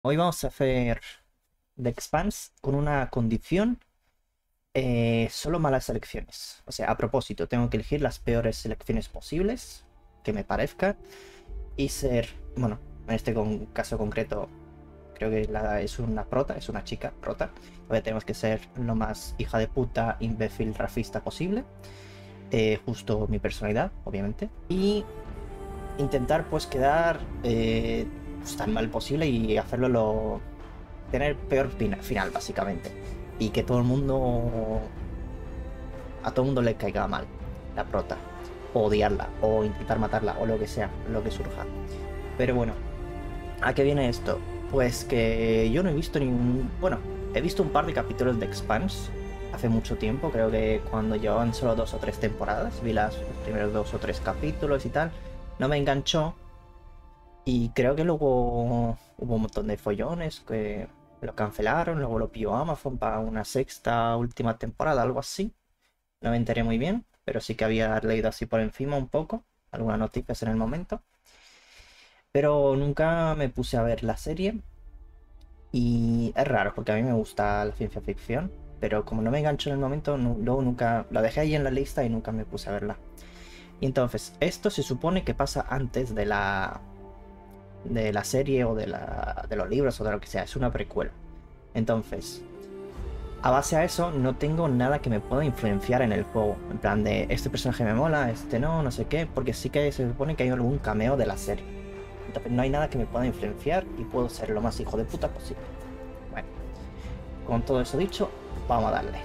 Hoy vamos a hacer The Expanse con una condición, solo malas selecciones. O sea, a propósito, tengo que elegir las peores selecciones posibles, que me parezca, y ser, bueno, en este caso concreto, creo que es una prota, es una chica prota. Todavía tenemos que ser lo más hija de puta, imbécil, racista posible. Justo mi personalidad, obviamente. Y intentar pues quedar pues, tan mal posible y hacerlo tener peor final, básicamente. Y que todo el mundo. A todo el mundo le caiga mal la prota. O odiarla, o intentar matarla, o lo que sea, lo que surja. Pero bueno, ¿a qué viene esto? Pues que yo no he visto ningún. Bueno, he visto un par de capítulos de Expanse hace mucho tiempo, creo que cuando llevaban solo 2 o 3 temporadas, vi los primeros 2 o 3 capítulos y tal. No me enganchó, y creo que luego hubo un montón de follones que lo cancelaron, luego lo pilló Amazon para una sexta, última temporada, algo así. No me enteré muy bien, pero sí que había leído así por encima un poco, algunas noticias en el momento. Pero nunca me puse a ver la serie y es raro porque a mí me gusta la ciencia ficción, pero como no me engancho en el momento, luego nunca la dejé ahí en la lista y nunca me puse a verla. Y entonces, esto se supone que pasa antes de la serie o de los libros o de lo que sea, es una precuela. Entonces, a base a eso, no tengo nada que me pueda influenciar en el juego. En plan de, este personaje me mola, este no, no sé qué, porque sí que se supone que hay algún cameo de la serie. Entonces, no hay nada que me pueda influenciar y puedo ser lo más hijo de puta posible. Bueno, con todo eso dicho, vamos a darle.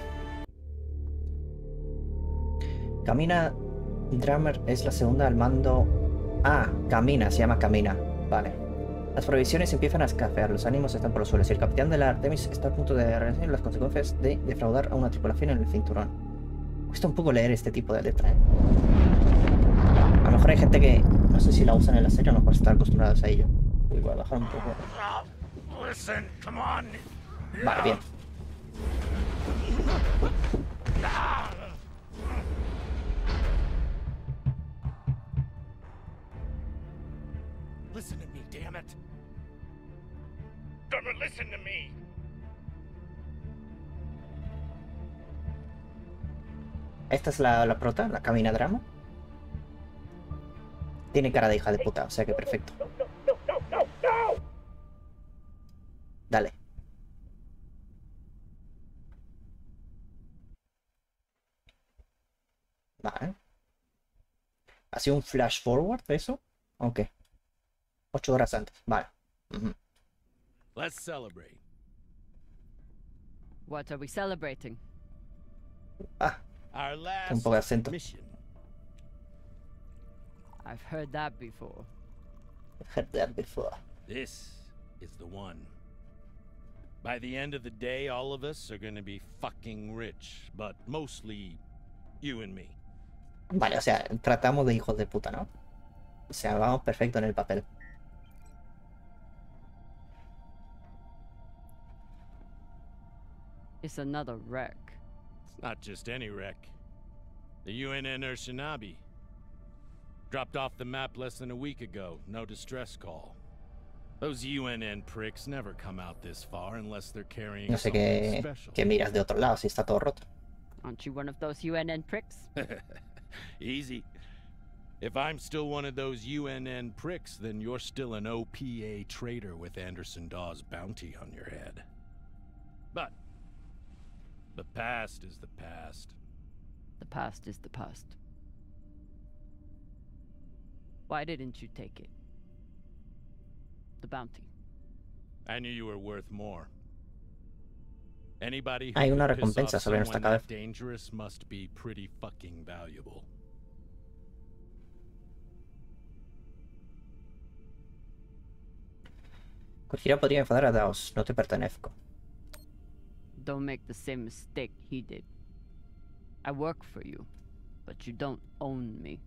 Camina Drummer es la segunda al mando. Ah, Camina, se llama Camina. Vale. Las provisiones empiezan a escasear, los ánimos están por los suelos y el capitán de la Artemis está a punto de recibir las consecuencias de defraudar a una tripulación en el cinturón. Cuesta un poco leer este tipo de letra, ¿eh? A lo mejor hay gente que no sé si la usan en la serie, a lo mejor están acostumbrados a ello. Uy, voy a bajar un poco. Vale, bien. Listen to me, damn it. Drummer, listen to me. Esta es la prota, la Camina Drama. Tiene cara de hija de puta, o sea que perfecto. Dale. Vale. ¿Ha sido un flash forward eso? Ok. 8 horas antes. Vale. Ujú. Let's celebrate. What are we celebrating? Ah, Our tiene un last poco de acento. mission. I've heard that before. Heard that before. This is the one. By the end of the day, all of us are gonna be fucking rich, but mostly you and me. Vale, o sea, tratamos de hijos de puta, ¿no? O sea, vamos perfecto en el papel. It's another wreck. It's not just any wreck. The UNN Urshinabi. Dropped off the map less than a week ago. No distress call. Those UNN pricks never come out this far unless they're carrying No sé something special. qué miras de otro lado si está todo roto. Aren't you one of those UNN pricks? Easy. If I'm still one of those UNN pricks, then you're still an OPA traitor with Anderson Dawes' bounty on your head. But the past is the past. The past is the past. Why didn't you take it? The bounty. I knew you were worth more. Anybody Hay who una could piss off recompensa sobre nuestra someone that cabeza. dangerous must be pretty fucking valuable. Cualquiera podría enfadar a Daos, no te pertenezco. Don't make the same mistake he did. I work for you, but you don't own me.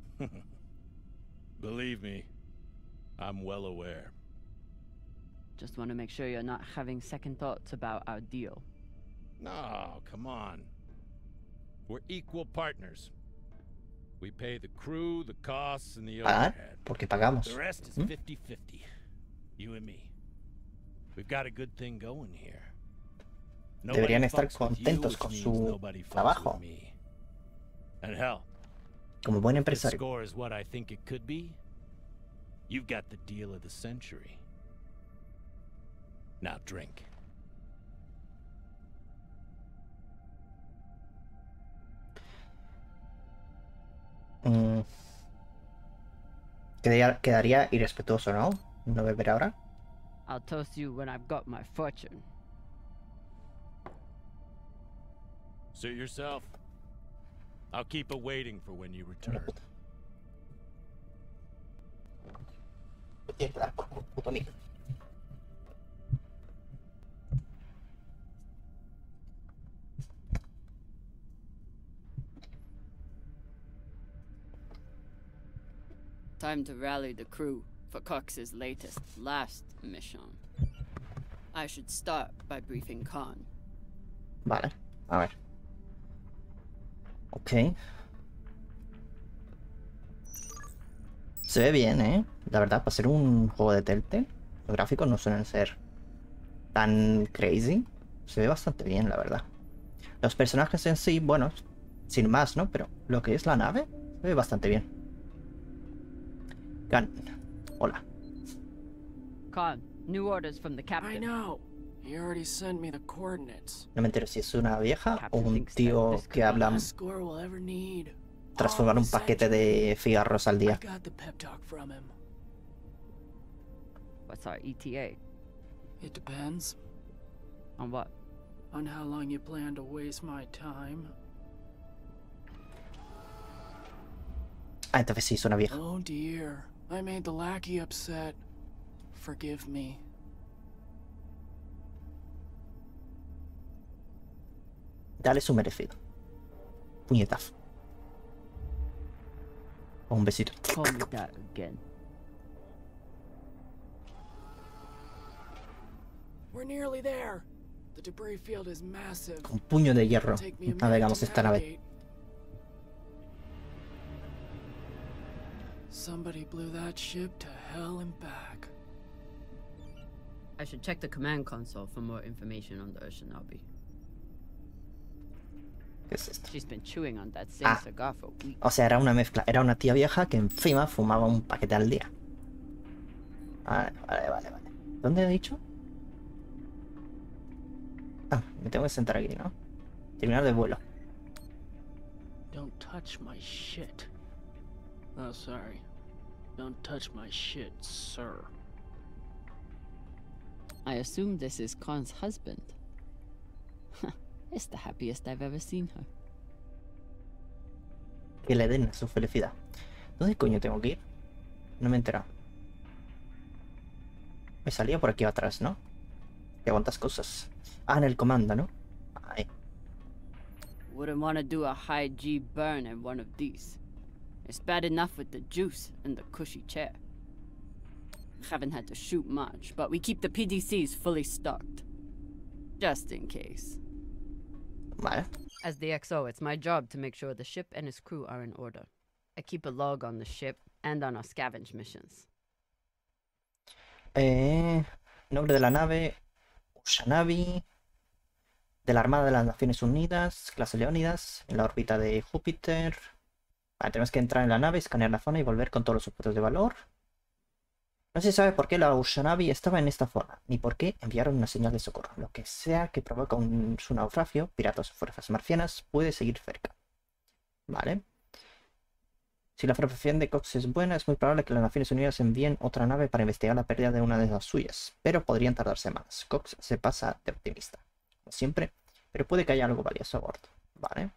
Believe me, I'm well aware. Just want to make sure you're not having second thoughts about our deal. No, come on. We're equal partners. We pay the crew, the costs, and the Pagar, overhead. porque pagamos. The rest is ¿Mm? 50-50. You and me. We've got a good thing going here. Deberían Nobody estar fucks with you, contentos which con means su nobody fucks trabajo. with me. And hell, Como buen if the empresario. score is what I think it could be, you've got the deal of the century. Now drink. Mm, quedaría irrespetuoso, ¿no? No beber ahora. I'll toast you when I've got my fortune. Suit yourself. I'll keep awaiting for when you return. Tienes que dar por culo, puto micro. Time to rally the crew for Cox's last mission. I should start by briefing Khan. Vale, a ver. Ok. Se ve bien, ¿eh? La verdad, para ser un juego de Telltale, los gráficos no suelen ser tan crazy. Se ve bastante bien, la verdad. Los personajes en sí, bueno, sin más, ¿no? Pero lo que es la nave, se ve bastante bien. Gun. Hola. Khan, new orders from the I captain. know. He already sent me the coordinates. No me entero si es una vieja o Captain un thinks tío that this que could be habla Last score we'll ever need. transformar un paquete de cigarros al I día. got the pep talk from him. What's our ETA? It depends On what? on how long you plan to waste my time. Ah, entonces sí, es una vieja. Oh dear, I made the lackey upset. Forgive me. Dale su merecido. Puñetazo. O un besito. Call me that again. We're nearly there. The debris field is massive. Con puño de hierro. It'll take me a minute Navegamos to esta nave. navigate. Somebody blew that ship to hell and back. I should check the command console for more information on the Ushinabi. ¿Qué es esto? She's been chewing on that same Ah. cigar for weeks. O sea, era una mezcla. Era una tía vieja que encima fumaba un paquete al día. Vale. ¿Dónde he dicho? Ah, me tengo que sentar aquí, ¿no? Terminar de vuelo. Don't touch my shit. Oh, sorry. Don't touch my shit, sir. I assume this is Khan's husband. It's the happiest I've ever seen her. Que le den su felicidad. ¿Dónde coño tengo que ir? No me he enterado. Me salía por aquí atrás, ¿no? ¿Qué cuántas cosas? Ah, en el comando, ¿no? Ahí. Wouldn't want to do a high G burn in one of these. It's bad enough with the juice and the cushy chair. Haven't had to shoot much, but we keep the PDCs fully stocked. Just in case. Vale. As the XO, it's my job to make sure the ship and its crew are in order. I keep a log on the ship and on our scavenge missions. Nombre de la nave. Ushanabi. De la Armada de las Naciones Unidas. Clase Leónidas. En la órbita de Júpiter. Vale, tenemos que entrar en la nave, escanear la zona y volver con todos los objetos de valor. No se sabe por qué la Ushanabi estaba en esta forma, ni por qué enviaron una señal de socorro. Lo que sea que provoca su naufragio, piratas o fuerzas marcianas, puede seguir cerca. Vale. Si la profesión de Cox es buena, es muy probable que las Naciones Unidas envíen otra nave para investigar la pérdida de una de las suyas, pero podrían tardar semanas. Cox se pasa de optimista, como siempre, pero puede que haya algo valioso a bordo. Vale.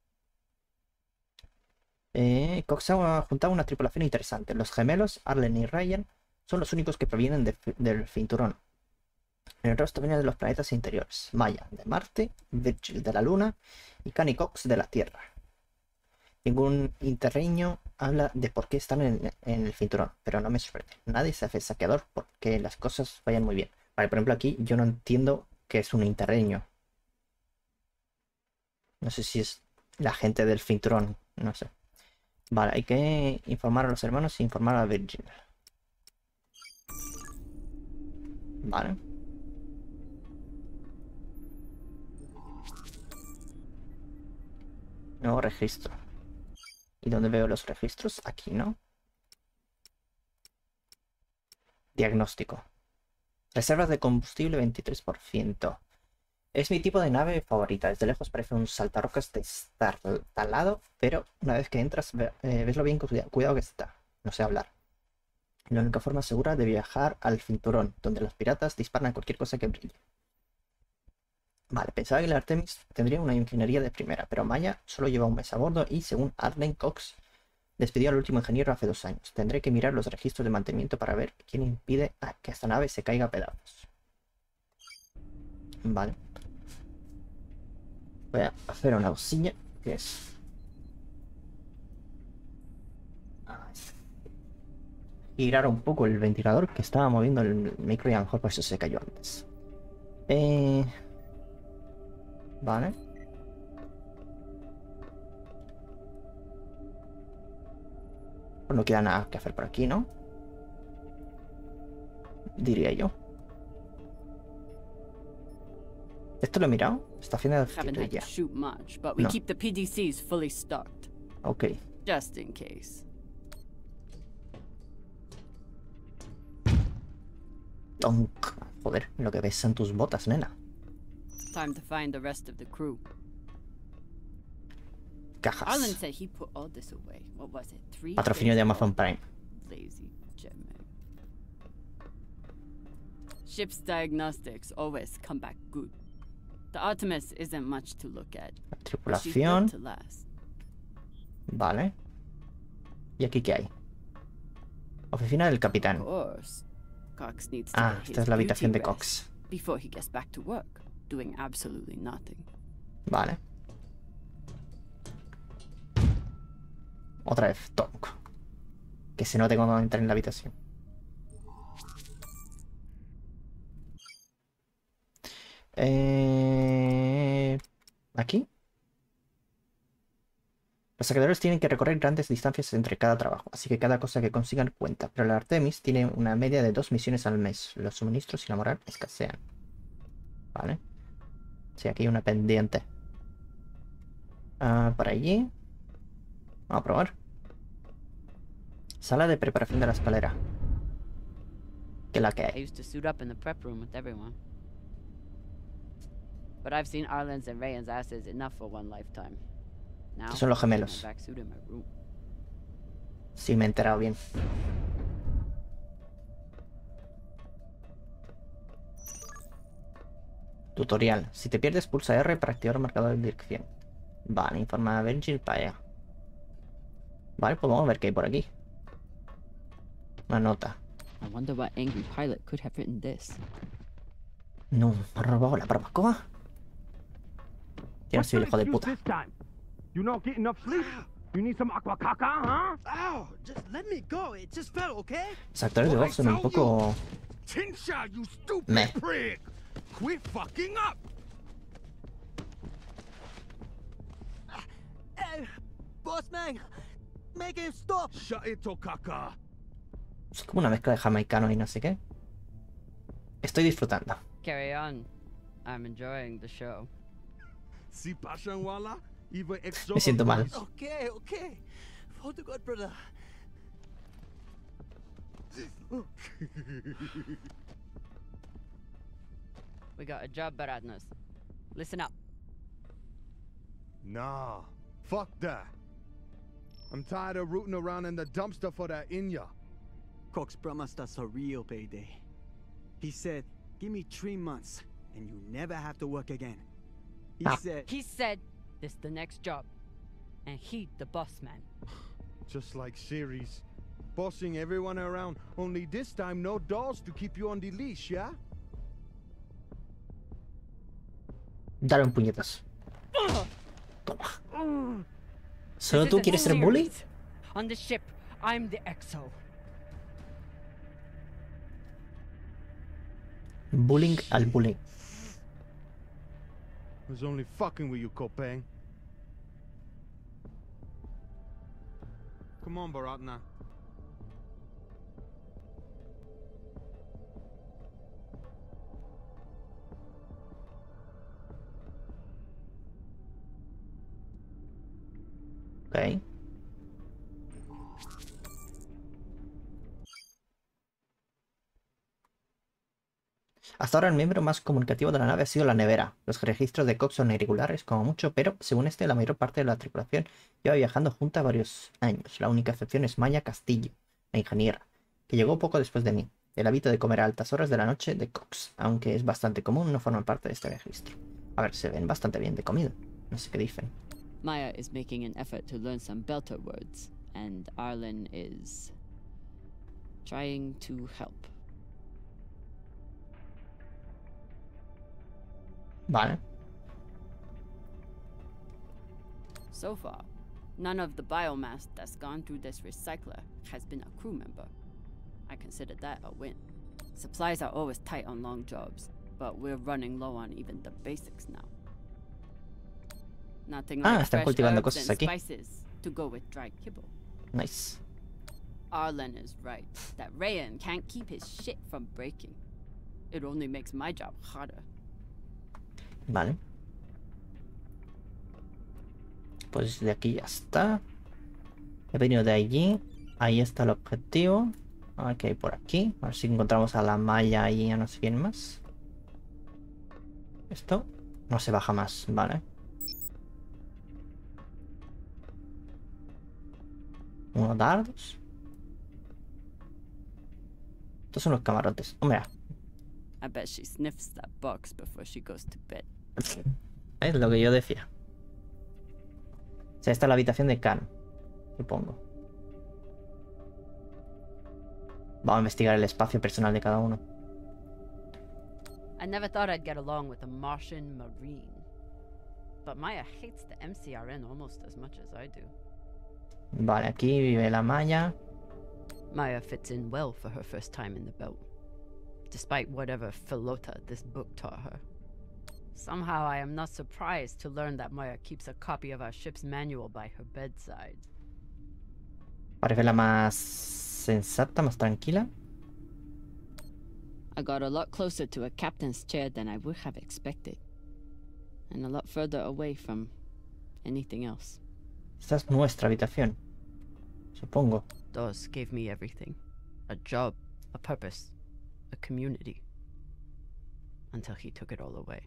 Cox ha juntado una tripulación interesante. Los gemelos, Arlen y Ryan, son los únicos que provienen del cinturón. El resto viene de los planetas interiores. Maya, de Marte, Virgil, de la Luna, y Kani Cox, de la Tierra. Ningún interreño habla de por qué están en el cinturón, pero no me sorprende. Nadie se hace saqueador porque las cosas vayan muy bien. Vale, por ejemplo, aquí yo no entiendo qué es un interreño. No sé si es la gente del cinturón, no sé. Vale, hay que informar a los hermanos e informar a Virgil. Vale. Nuevo registro. ¿Y dónde veo los registros? Aquí, ¿no? Diagnóstico. Reservas de combustible 23%. Es mi tipo de nave favorita. Desde lejos parece un saltarrocas destartalado, pero una vez que entras, ves lo bien cuidado que está. No sé hablar. La única forma segura de viajar al cinturón, donde los piratas disparan a cualquier cosa que brille. Vale, pensaba que el Artemis tendría una ingeniería de primera, pero Maya solo lleva un mes a bordo y, según Arlen Cox, despidió al último ingeniero hace 2 años. Tendré que mirar los registros de mantenimiento para ver quién impide que esta nave se caiga a pedazos. Vale. Voy a hacer una cosilla, que es... girar un poco el ventilador, que estaba moviendo el micro y a lo mejor por eso se cayó antes. Vale. Pues no queda nada que hacer por aquí, ¿no? Diría yo. ¿Esto lo he mirado? Estación de Haven't had to artillería. shoot much, but we No. keep the PDCs fully stocked. Ok. Just in case. Tonk. Joder, lo que ves son tus botas, nena. Time to find the rest of the crew. Cajas. Arlen said he put all this away. What was it? 3 Patrocinio days de ago? Amazon Prime. Lazy Gemini. Ship's diagnostics always come back good. The Artemis isn't much to look at, but she's built Tripulación. to last. Vale. ¿Y aquí qué hay? Oficina del Of capitán. course, Cox needs to Ah, get esta his es la habitación beauty de rest Cox. before he gets back to work, doing absolutely nothing. Vale. Otra vez, Tonk. Que se note cuando entra en la habitación. ¿Aquí? Los saqueadores tienen que recorrer grandes distancias entre cada trabajo, así que cada cosa que consigan cuenta. Pero la Artemis tiene una media de 2 misiones al mes. Los suministros y la moral escasean. Vale. Sí, aquí hay una pendiente. Por allí. Vamos a probar. Sala de preparación de la escalera. ¿Qué es la que I hay? used to suit up in the prep room with everyone. But I've seen Arlen's and Rayan's asses enough for one lifetime. Now, Estos son los gemelos. my back suit in my room. Sí, me he enterado bien. Tutorial. Si te pierdes, pulsa R para activar el marcador de dirección. Vale, informa a Virgil para allá. Vale, pues vamos a ver qué hay por aquí. Una nota. I wonder what angry pilot could have written this. No, me ha robado la barbacoa. ¿Quién ha sido el hijo de puta? You not getting enough sleep? You need some aqua caca, huh? Ow! Just let me go. It just fell, okay? Los actores de voz son un poco... Tinsha, you stupid Meh. prig! Quit fucking up! Hey, boss man, make him stop. Shut it, Tokaka! Es como una mezcla de jamaicano y no sé qué. Estoy disfrutando. Carry on. I'm enjoying the show. Si Pashanwala? Even Me siento mal. Okay, okay. For the God, brother. We got a job, Baradnos. Listen up. Nah, fuck that. I'm tired of rooting around in the dumpster for that Inya. Cox promised us a real payday. He said, give me 3 months, and you never have to work again. He Ah. said, He said this the next job. And he the boss man. Just like series. Bossing everyone around, only this time no dolls to keep you on the leash, yeah? Dale un puñetazo. Toma. ¿Solo This tú isn't quieres ser bully? serious. On the ship, I'm the XO. Bullying al bullying. I was only fucking with you, Kopang. Come on, Baratna. Ok. Hasta ahora el miembro más comunicativo de la nave ha sido la nevera. Los registros de Cox son irregulares como mucho, pero según este, la mayor parte de la tripulación lleva viajando junta varios años. La única excepción es Maya Castillo, la ingeniera, que llegó poco después de mí. El hábito de comer a altas horas de la noche de Cox, aunque es bastante común, no forma parte de este registro. A ver, se ven bastante bien de comida. No sé qué dicen. Maya is making an effort to learn some Belter words, and Arlen is trying to help. Vale. So far, none of the biomass that's gone through this recycler has been a crew member. I consider that a win. Supplies are always tight on long jobs, but we're running low on even the basics now. Nothing like están fresh cultivando herbs cosas and aquí. spices to go with dry kibble. Nice. Arlen is right that Rayan can't keep his shit from breaking. It only makes my job harder. Vale. Pues de aquí ya está. He venido de allí. Ahí está el objetivo. A ver qué hay por aquí. A ver si encontramos a la Maya y a no sé quién más. Esto no se baja más, vale. Unos dardos. Estos son los camarotes. Oh, mira. I bet she sniffs that box before she goes to bed. Es lo que yo decía. O sea, esta es la habitación de Khan, supongo. Vamos a investigar el espacio personal de cada uno. I never thought I'd get along with a Martian Marine. But Maya hates the MCRN almost as much as I do. Vale, aquí vive la Maya. Maya fits in well for her first time in the belt, despite whatever filota this book taught her. Somehow I am not surprised to learn that Maya keeps a copy of our ship's manual by her bedside. Parece la más sensata, más tranquila. I got a lot closer to a captain's chair than I would have expected, and a lot further away from anything else. Esta es nuestra habitación, supongo. Dawes gave me everything. A job, a purpose, a community. Until he took it all away.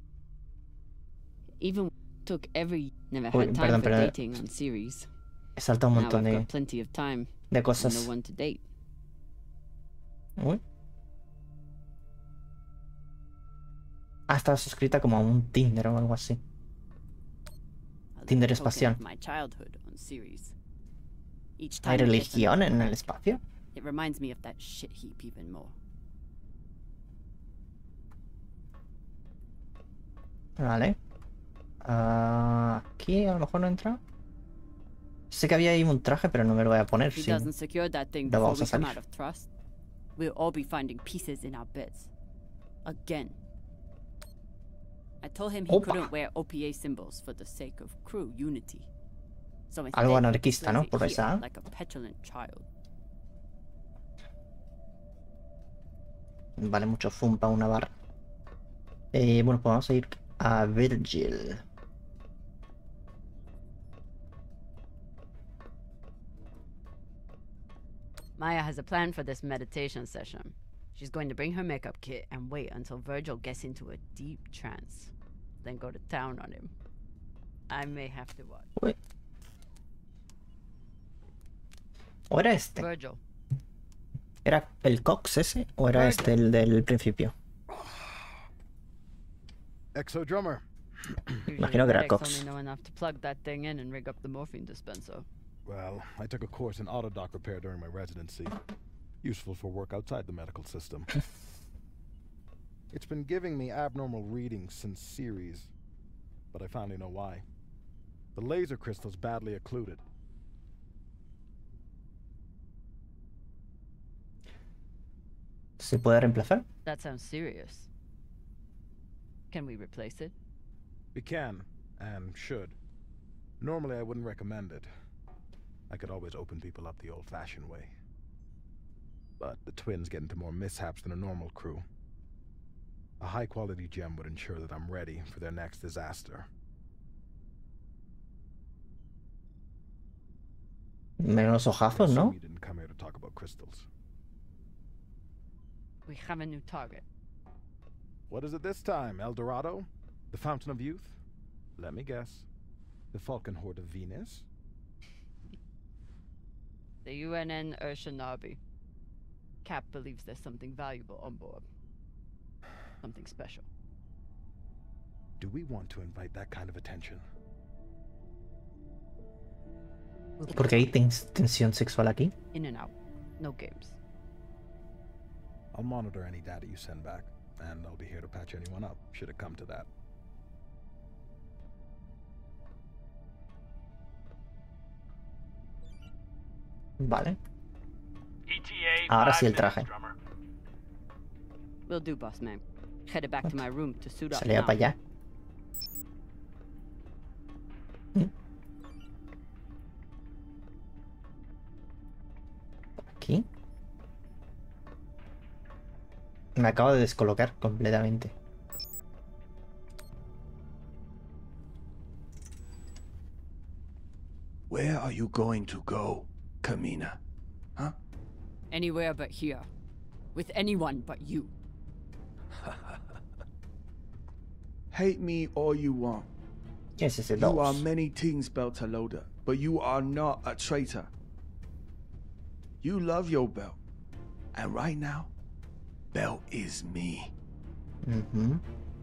Even took every... Never Uy, had time for perdón. dating on series. He saltado un Now montón I've de got plenty of time and cosas. no one to date. Uy. Estaba suscrita como a un Tinder o algo así. A little Tinder token espacial. of my childhood on series. Each ¿Hay time it gets religión another en el crack, espacio? It reminds me of that shit heap even more. Vale. Aquí a lo mejor no entra. Sé que había ahí un traje, pero no me lo voy a poner. If he Sí. doesn't secure that thing Ya before vamos we a come salir. out of thrust, we'll all be finding pieces in our beds. Again. I told him he Opa. couldn't wear OPA symbols for the sake of crew unity. So instead, Algo he anarquista, ¿no? displays it Por here esa. like a petulant child. Vale, mucho fun para una barra. Bueno, pues vamos a ir a Virgil. Maya has a plan for this meditation session. She's going to bring her makeup kit and wait until Virgil gets into a deep trance. Then go to town on him. I may have to watch. Uy. ¿O era este? Virgil. ¿Era el Cox ese? ¿O era este el del principio? Exo drummer. Imagino que era Medics Cox. only know enough to plug that thing in and rig up the morphine dispenser. Well, I took a course in auto dock repair during my residency. Useful for work outside the medical system. It's been giving me abnormal readings since series, but I finally know why. The laser crystal's badly occluded. ¿Se puede reemplazar? That sounds serious. Can we replace it? We can, and should. Normally I wouldn't recommend it. I could always open people up the old-fashioned way. But the twins get into more mishaps than a normal crew. A high-quality gem would ensure that I'm ready for their next disaster. Menos I ojazos, assume ¿no? you didn't come here to talk about crystals. We have a new target. What is it this time, El Dorado? The Fountain of Youth? Let me guess. The Falcon Horde of Venus? The UNN Urshanabi. Cap believes there's something valuable on board. Something special. Do we want to invite that kind of attention? Porque hay tensión sexual aquí. In and out. No games. I'll monitor any data you send back, and I'll be here to patch anyone up, should it come to that. Vale. ETA Ahora sí 5 el traje. minutes, drummer. Will do, boss man. Headed back to my room to suit up Salía now. para allá. Aquí. Me acabo de descolocar completamente. Where are you going to go, Kamina? Huh? Anywhere but here. With anyone but you. Hate me all you want. ¿Quién es ese You are dos? many things, Beltalowda, but you are not a traitor. You love your belt. And right now, Belt is me. Ujú.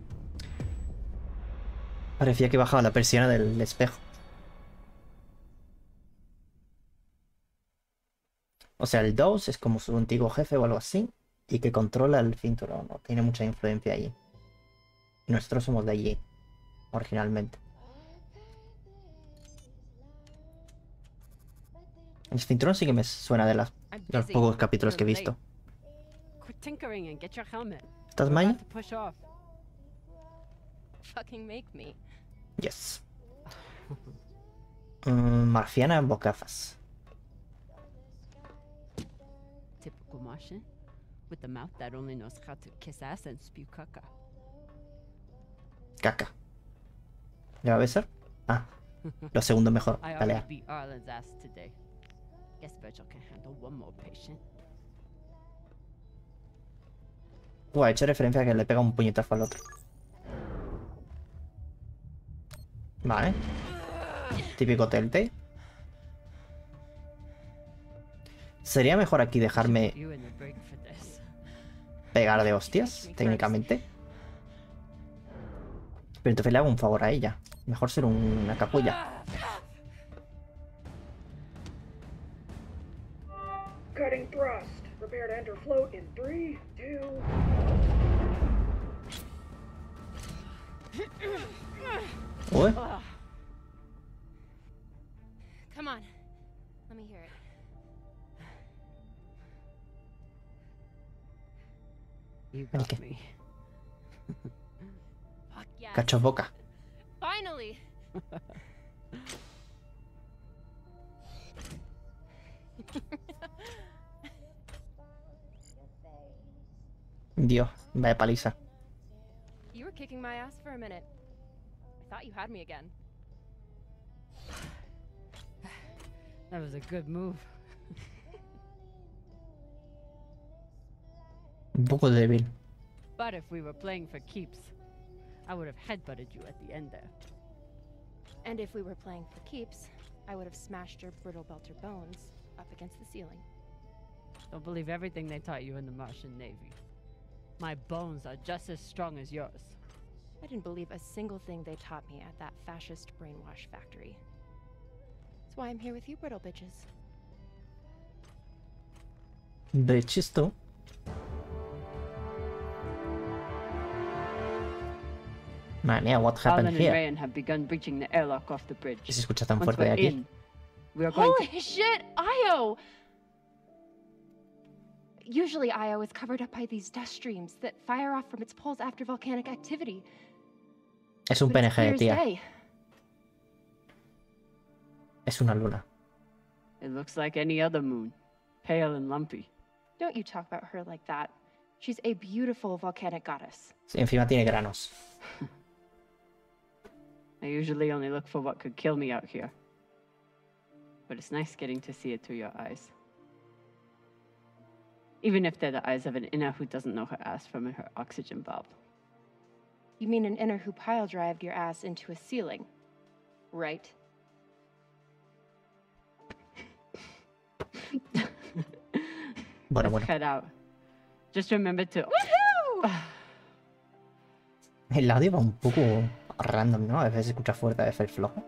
Parecía que bajaba la persiana del espejo. O sea, el 2 es como su antiguo jefe o algo así. Y que controla el cinturón. No tiene mucha influencia allí. Nosotros somos de allí. Originalmente. El cinturón sí que me suena de los pocos capítulos que he visto. Quit tinkering and get your helmet. ¿Estás We're Maya? about to push off. Fucking make me. Yes. Marciana bocazas. Typical Martian. With the mouth that only knows how to kiss ass and spew caca. Caca. ¿Le va a besar? Ah. Lo segundo mejor. I Pelea. already beat Arlen's ass today. Guess Virgil can handle one more patient. Ha hecho referencia a que le pega un puñetazo al otro. Vale. Típico Telltale. Sería mejor aquí dejarme You in the break for this. pegar de hostias, técnicamente. Pero entonces le hago un favor a ella. Mejor ser una capulla. Cutting thrust. Prepare to enter float in 3, 2. Uy, Come on. Let me hear it. You got Okay. me. Fuck yes. cacho boca. Finally. Dios, vaya paliza. You were kicking my ass for a minute. I thought you had me again. That was a good move. Un poco débil. But if we were playing for keeps, I would have headbutted you at the end there. And if we were playing for keeps, I would have smashed your brittle belter bones up against the ceiling. Don't believe everything they taught you in the Martian Navy. My bones are just as strong as yours. I didn't believe a single thing they taught me at that fascist brainwash factory. That's why I'm here with you, brittle bitches. De chisto. Madre mía, what happened Arlen and here? Rayan have begun breaching the airlock off the bridge. ¿Qué se escucha tan Once fuerte de we're aquí? in, we are going Holy shit, Io! Usually Io is covered up by these dust streams that fire off from its poles after volcanic activity. Es un But it's clear PNG, as tía. day. Es una luna. to. It looks like any other moon. Pale and lumpy. Don't you talk about her like that. She's a beautiful volcanic goddess. Sí, encima tiene granos. I usually only look for what could kill me out here. but it's nice getting to see it through your eyes. Even if they're the eyes of an inner who doesn't know her ass from her oxygen bulb. You mean an inner who pile-drived your ass into a ceiling, right? Bueno. Let's head out. Just remember to... El audio va un poco random, ¿no? A veces se escucha fuerte, a veces flojo.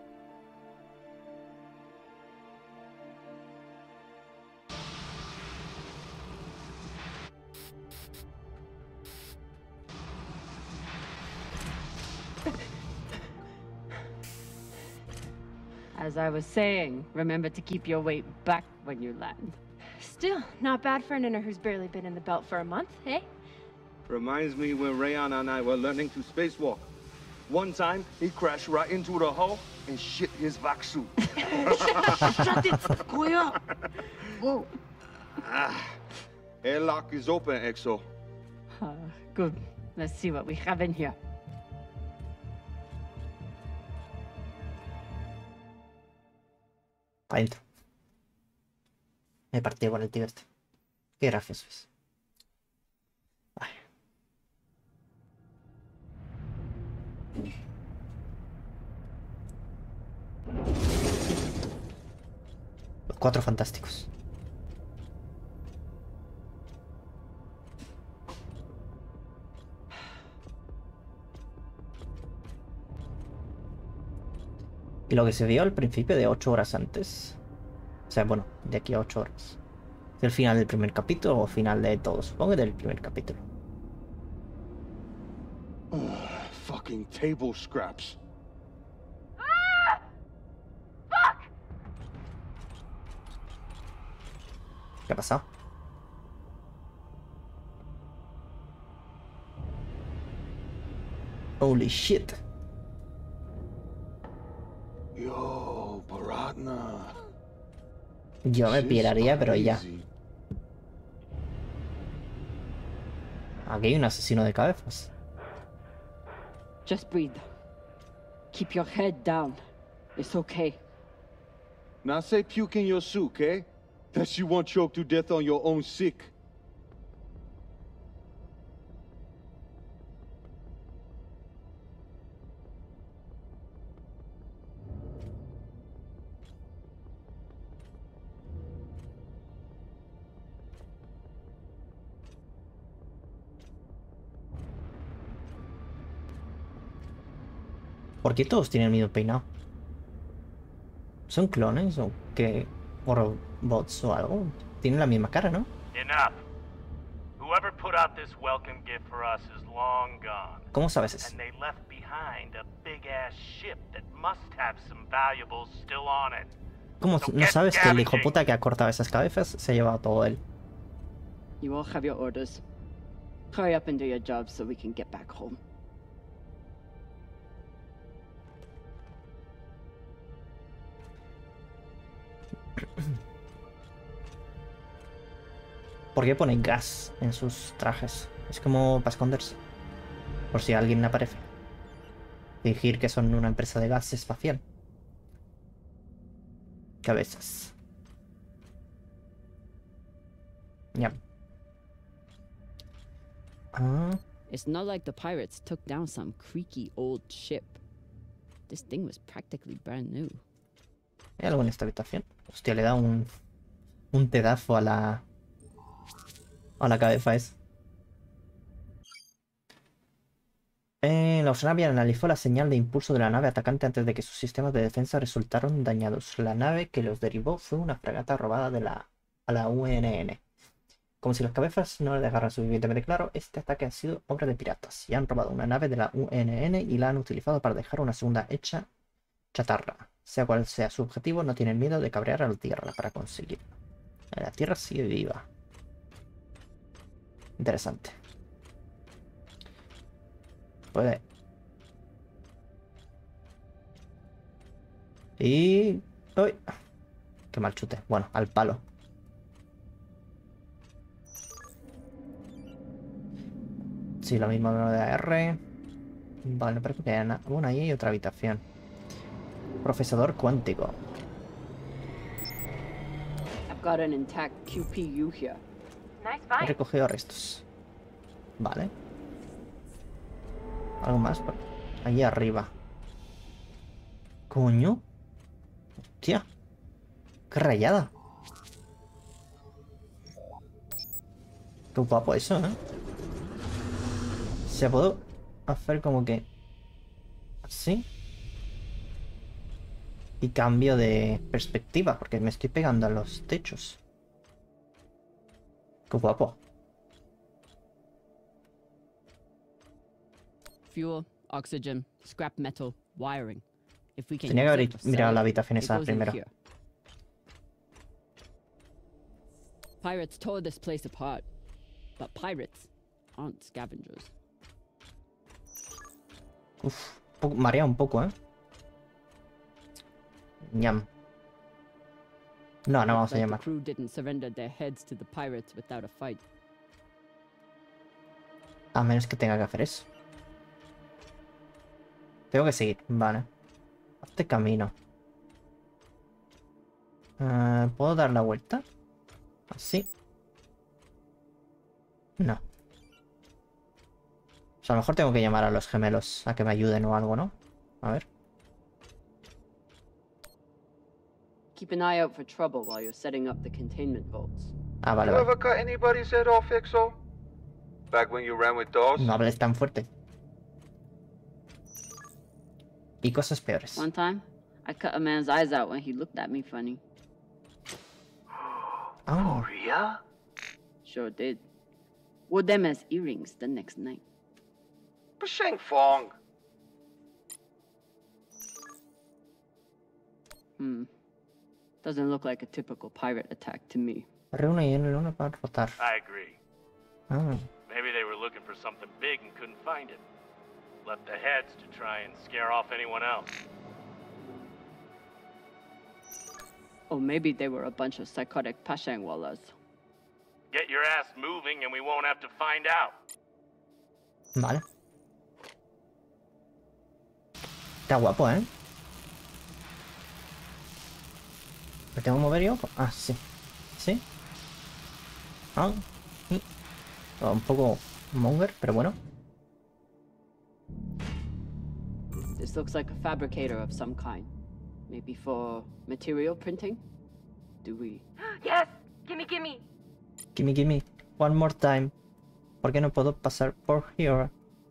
As I was saying, remember to keep your weight back when you land. Still, not bad for an inner who's barely been in the belt for a month, eh? Reminds me when Rayana and I were learning to spacewalk. One time, he crashed right into the hull and shit his vac suit. Shut it! Koya! Whoa. Airlock is open, Exo. Good. Let's see what we have in here. Adentro. Me partí con el tío este. Qué gracioso es. Vale. Los Cuatro Fantásticos. Y lo que se vio al principio de 8 horas antes. O sea, bueno, de aquí a 8 horas. ¿Es el final del primer capítulo o final de todo? Supongo que del primer capítulo. Fucking table scraps. ¿Qué ha pasado? Holy shit. Yo, Baratna. Yo me piraría, pero ya. Aquí hay un asesino de cabezas. Just breathe. Keep your head down. It's okay. Now say puke in your suit, okay? That you won't choke to death on your own sick. ¿Por qué todos tienen el mismo peinado? ¿Son clones o qué? ¿O robots o algo? Tienen la misma cara, ¿no? Enough. Whoever put out this welcome gift for us is long gone. ¿Cómo sabes eso? And they left behind a big-ass ship that must have some valuables still on it. ¿Cómo no sabes que el hijo puta que ha cortado esas cabezas se ha llevado todo él? You all have your orders. Hurry up and do your job so we can get back home. ¿Por qué ponen gas en sus trajes? Es como para esconderse. Por si alguien aparece. Fingir que son una empresa de gas espacial. Cabezas. Ya. It's not like the pirates took down some creaky old ship. This thing was practically brand new. ¿Hay algo en esta habitación? Hostia, le da un pedazo a la cabeza esa. La aeronave analizó la señal de impulso de la nave atacante antes de que sus sistemas de defensa resultaron dañados. La nave que los derribó fue una fragata robada a la UNN. Como si las cabezas no le dejaran suficientemente claro, este ataque ha sido obra de piratas. Y han robado una nave de la UNN y la han utilizado para dejar una segunda hecha chatarra. Sea cual sea su objetivo, no tienen miedo de cabrear a la Tierra para conseguirlo. La Tierra sigue viva. Interesante. Puede. Y... ¡Uy! Qué mal chute. Bueno, al palo. Sí, lo mismo de AR. Vale, pero que hay bueno, ahí hay otra habitación. Procesador cuántico. got an intact QPU here. Nice He find. recogido restos. Vale. Algo más por allí arriba. Coño. Hostia. Qué rayada. Qué guapo eso, ¿eh? Se puedo hacer como que así. Y cambio de perspectiva, porque me estoy pegando a los techos. Qué guapo. Fuel, oxygen, scrap metal, wiring. If we can Tenía que haber use it or mirado sell la it, habitación it esa goes in primero. here. Pirates tore this place apart, but pirates aren't scavengers. Uf, marea un poco, ¿eh? Ñam. No, no vamos a Like llamar. the crew didn't surrender their heads to the pirates without a fight. A menos que tenga que hacer eso. Tengo que seguir, vale. Este camino. ¿Puedo dar la vuelta? ¿Así? No. O sea, a lo mejor tengo que llamar a los gemelos a que me ayuden o algo, ¿no? A ver. Keep an eye out for trouble while you're setting up the containment vaults. Ah, vale, You vale. ever cut anybody's head off, Exo? Back when you ran with Dawes? No hables tan fuerte. Y cosas peores. One time, I cut a man's eyes out when he looked at me funny. Oh. Yeah? Sure did. Wore them as earrings the next night. Sheng Fong. Doesn't look like a typical pirate attack to me. Reúne y N1 para rotar. I agree. Ah. Maybe they were looking for something big and couldn't find it. Left the heads to try and scare off anyone else. Or maybe they were a bunch of psychotic Pashangwalas. Get your ass moving and we won't have to find out. Vale. Está guapo, ¿eh? ¿Me tengo que mover yo? Ah, sí. ¿Sí? Ah, sí. Un poco monger, pero bueno. This looks like a fabricator of some kind. Maybe for material printing? Do we? Yes! Gimme, gimme! Gimme, gimme. One more time. ¿Por qué no puedo pasar por here?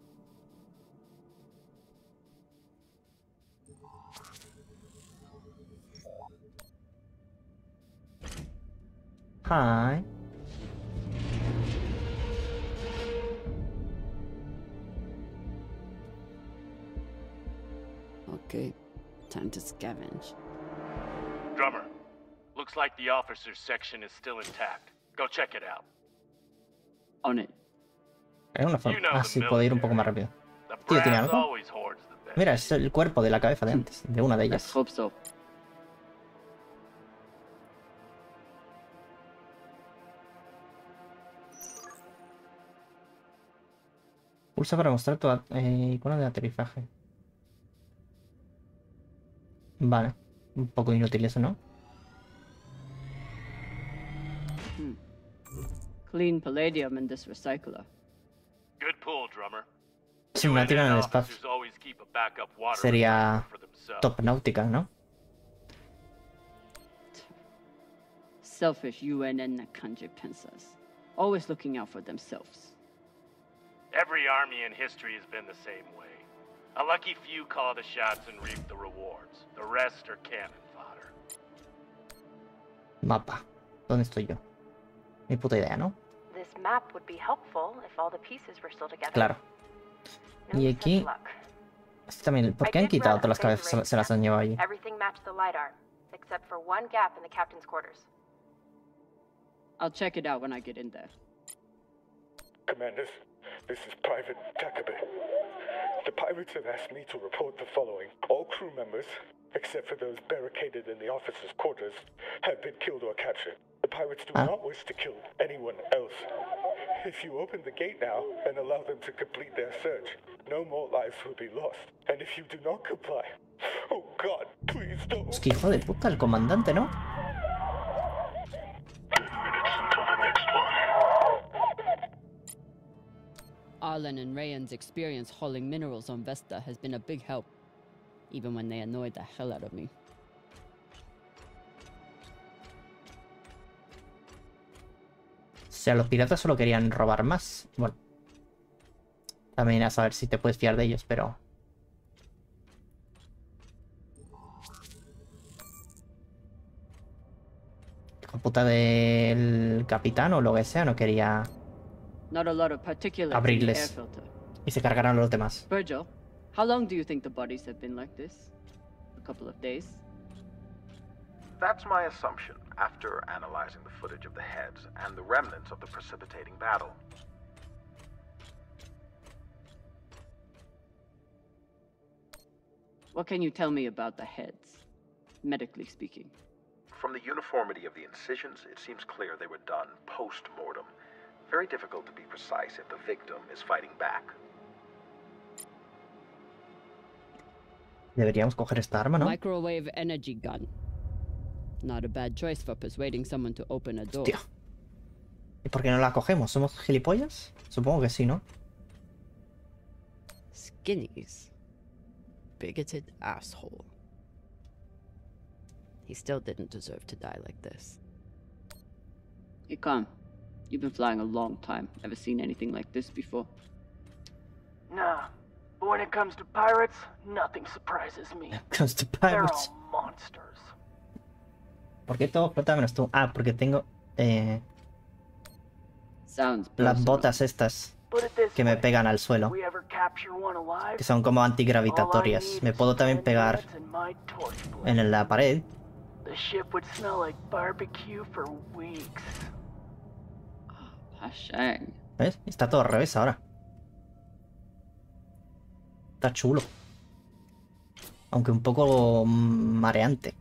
Hi. Okay, time to scavenge. Drummer, looks like the officers section is still intact. Go check it out. On it. Hay una forma. Ah, sí, puedo ir un poco más rápido. Tío, ¿tiene algo? Mira, es el cuerpo de la cabeza de antes, de una de ellas. Let's hope so. Pulsa para mostrar tu icono de aterrizaje. Vale. Un poco inútil eso, ¿no? Clean palladium in this recycler. Good pull, drummer. Si me la tiran en el espacio. Officers always keep a backup water Sería reserve for themselves. top náutica, ¿no? Selfish UNN Nakanje Pensas. Always looking out for themselves. Every army in history has been the same way. A lucky few call the shots and reap the rewards. The rest are cannon fodder. Mapa. ¿Dónde estoy yo? Ni puta idea, ¿no? This map would be helpful if all the pieces were still together. Claro. No Y such aquí... luck. Este también... ¿Por qué han quitado todas las cabezas? Se las han llevado allí. Everything matched the LiDAR, except for one gap in the captain's quarters. I'll check it out when I get in there. Commanders, this is Private Takabe. The pirates have asked me to report the following. All crew members, except for those barricaded in the officers' quarters, have been killed or captured. The pirates do not wish to kill anyone else. If you open the gate now and allow them to complete their search, no more lives will be lost. And if you do not comply, oh God, please don't. Es que hijo de puta, el comandante, ¿no? Arlen and Rayan's experience hauling minerals on Vesta has been a big help, even when they annoyed the hell out of me. O sea, los piratas solo querían robar más. Bueno. También a saber si te puedes fiar de ellos, pero... Hijo puta del capitán o lo que sea, no quería Not a lot of particulates in the air abrirles. filter. Y se cargaron a los demás. Virgil, how long do you think the bodies have been like this? A couple of days? That's my assumption, after analyzing the footage of the heads and the remnants of the precipitating battle. What can you tell me about the heads, medically speaking? From the uniformity of the incisions, it seems clear they were done post-mortem. Very difficult to be precise if the victim is fighting back. Deberíamos coger esta arma, ¿no? Microwave energy gun. Not a bad choice for persuading someone to open a door. Hostia. ¿Y por qué no la cogemos? ¿Somos gilipollas? Supongo que sí, ¿no? Skinnies. Bigoted asshole. He still didn't deserve to die like this. Hey, Khan. You've been flying a long time. Ever seen anything like this before? Nah. But when it comes to pirates, nothing surprises me. Comes to They're pirates. all monsters. ¿Por qué todo flota menos tú? Ah, porque tengo Sounds las personal. botas estas Put it this que me way, pegan al if suelo, we ever capture one alive, que son como all I antigravitatorias. need Me is puedo también 10 pegar minutes and my torch blade. en la pared. The ship would smell like barbecue for weeks. Hashang. ¿Ves? Está todo al revés ahora. Está chulo. Aunque un poco mareante.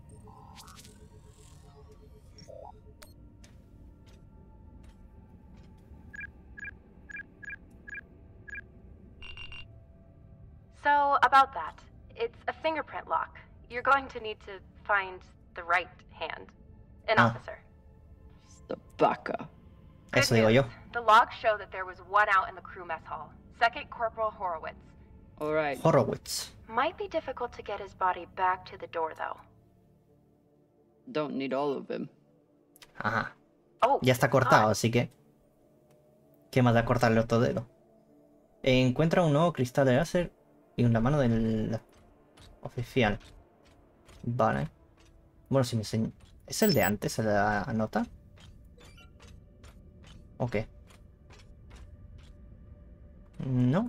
So, about that. It's a fingerprint lock. You're going to need to find the right hand. An Ah. officer. The baka. Eso digo yo. The logs show that there was one out in the crew mess hall. Second Corporal Horowitz. Alright. Horowitz. Might be difficult to get his body back to the door, though. Don't need all of him. Ajá. Oh, Ya está cortado, así que... ¿Qué más da cortarle otro dedo? Encuentra un nuevo cristal de láser y una mano del oficial. Vale. Bueno, si me enseña... ¿Es el de antes, el de la nota? ¿O qué? No.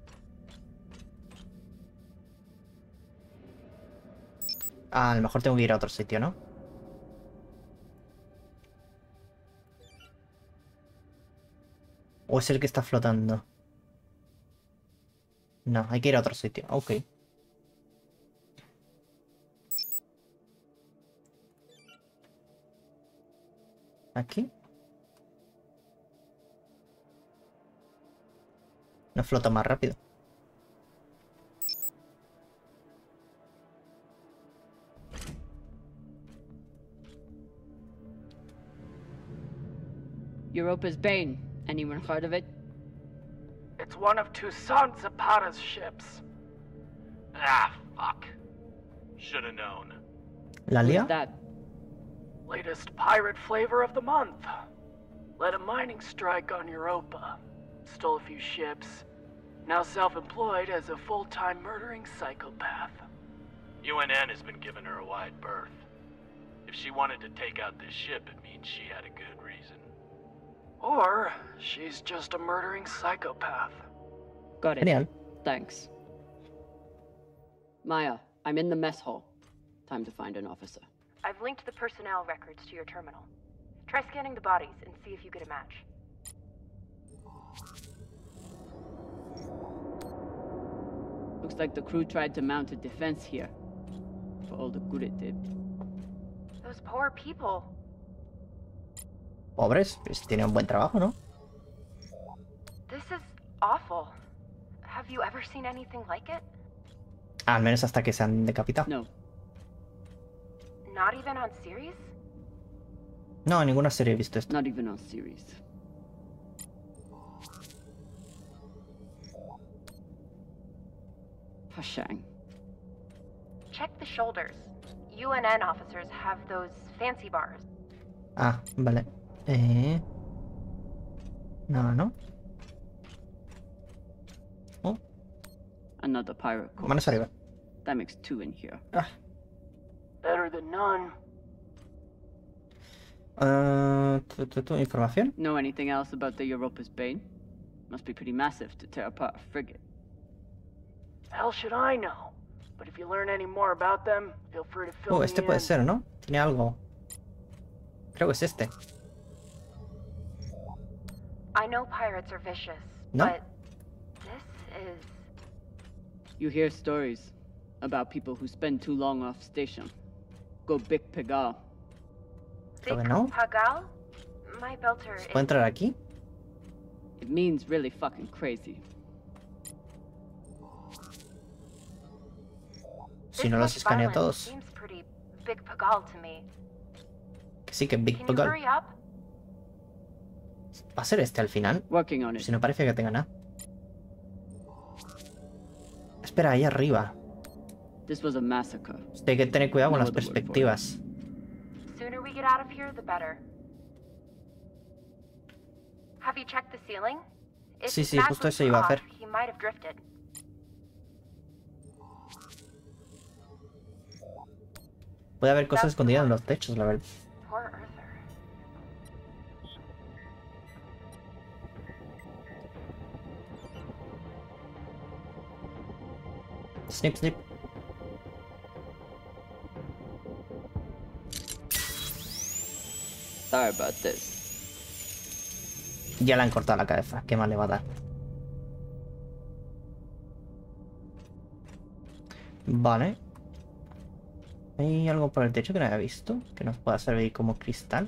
Ah, a lo mejor tengo que ir a otro sitio, ¿no? ¿O es el que está flotando? No, hay que ir a otro sitio. Ok. ¿Aquí? No flota más rápido. Europa's Bane. Anyone heard of it? It's one of Toussaint Zapata's ships. Ah, fuck. Shoulda known. ¿La Who's lía? that? Latest pirate flavor of the month. Led a mining strike on Europa. Stole a few ships. Now self-employed as a full-time murdering psychopath. UNN has been giving her a wide berth. If she wanted to take out this ship, it means she had a good reason. Or she's just a murdering psychopath. Got it. Genial. Thanks. Maya, I'm in the mess hall. Time to find an officer. I've linked the personnel records to your terminal. Try scanning the bodies and see if you get a match. Looks like the crew tried to mount a defense here. For all the good it did. Those poor people. Pobres, pues tienen un buen trabajo, ¿no? This is awful. Have you ever seen anything like it? Al menos hasta que se han decapitado. No. Not even on series? No, en ninguna serie he visto esto. Not even on series. Those poor people. Looks like the crew tried to mount a defense here. For all the good it did. This is awful. Have you ever seen anything like it? No, not even on series. No, en ninguna serie he visto esto. Pashang. Check the shoulders. UNN officers have those fancy bars. Ah, vale. No. Oh, Another pirate corpse. manos arriba. That makes 2 in here. Better than none. Información. Know anything else about the Europa's Bane? Must be pretty massive to tear apart a frigate. Hell should I know? But if you learn any more about them, feel free to fill me Este puede in. ser, ¿no? Tiene algo. Creo que es este. I know pirates are vicious, No. but this is... You hear stories about people who spend too long off station. Go Big Pegal. Creo que no. Pagal? My belter ¿Puedo entrar aquí? It means really fucking crazy. Si no los escaneo a todos. Seems pretty Big Pagal to me. Que sí, que Big Can you Pagal. hurry up? ¿Va a ser este al final? Working on it. Si no parece que tenga nada. Espera, ahí arriba. This was a massacre. Hay que tener cuidado con las perspectivas. Sooner we get out of here, the better. Have you checked the ceiling? If Sí, sí, Matt justo was eso iba a hacer. off, he might have drifted. Puede haber cosas escondidas en los techos, la verdad. Poor Arthur. Snip, snip. Sorry about this. Ya le han cortado la cabeza. ¿Qué más le va a dar? Vale. ¿Hay algo por el techo que no haya visto? Que nos pueda servir como cristal.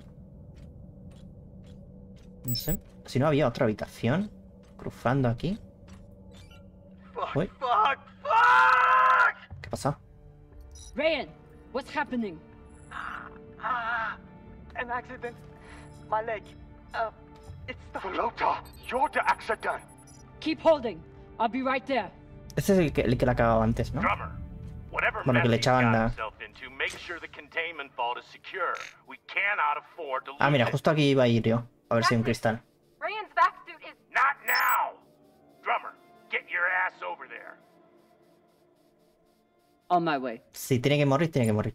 No sé. Si no, había otra habitación. Cruzando aquí. Uy. ¿Qué pasa? Ryan, what's happening? An accident. My leg. It's the... Flota, you're the accident. Keep holding. I'll be right there. Este es el que le acababa antes, ¿no? Whatever Bueno, que le mess he's echaban got la... himself into, make sure the containment vault is secure. We cannot afford to lose Ah, mira, it. justo aquí iba a ir yo. A ver si hay un cristal. Ryan's back suit is... Not now! Drummer, get your ass over there. On my way. Si tiene que morir, tiene que morir.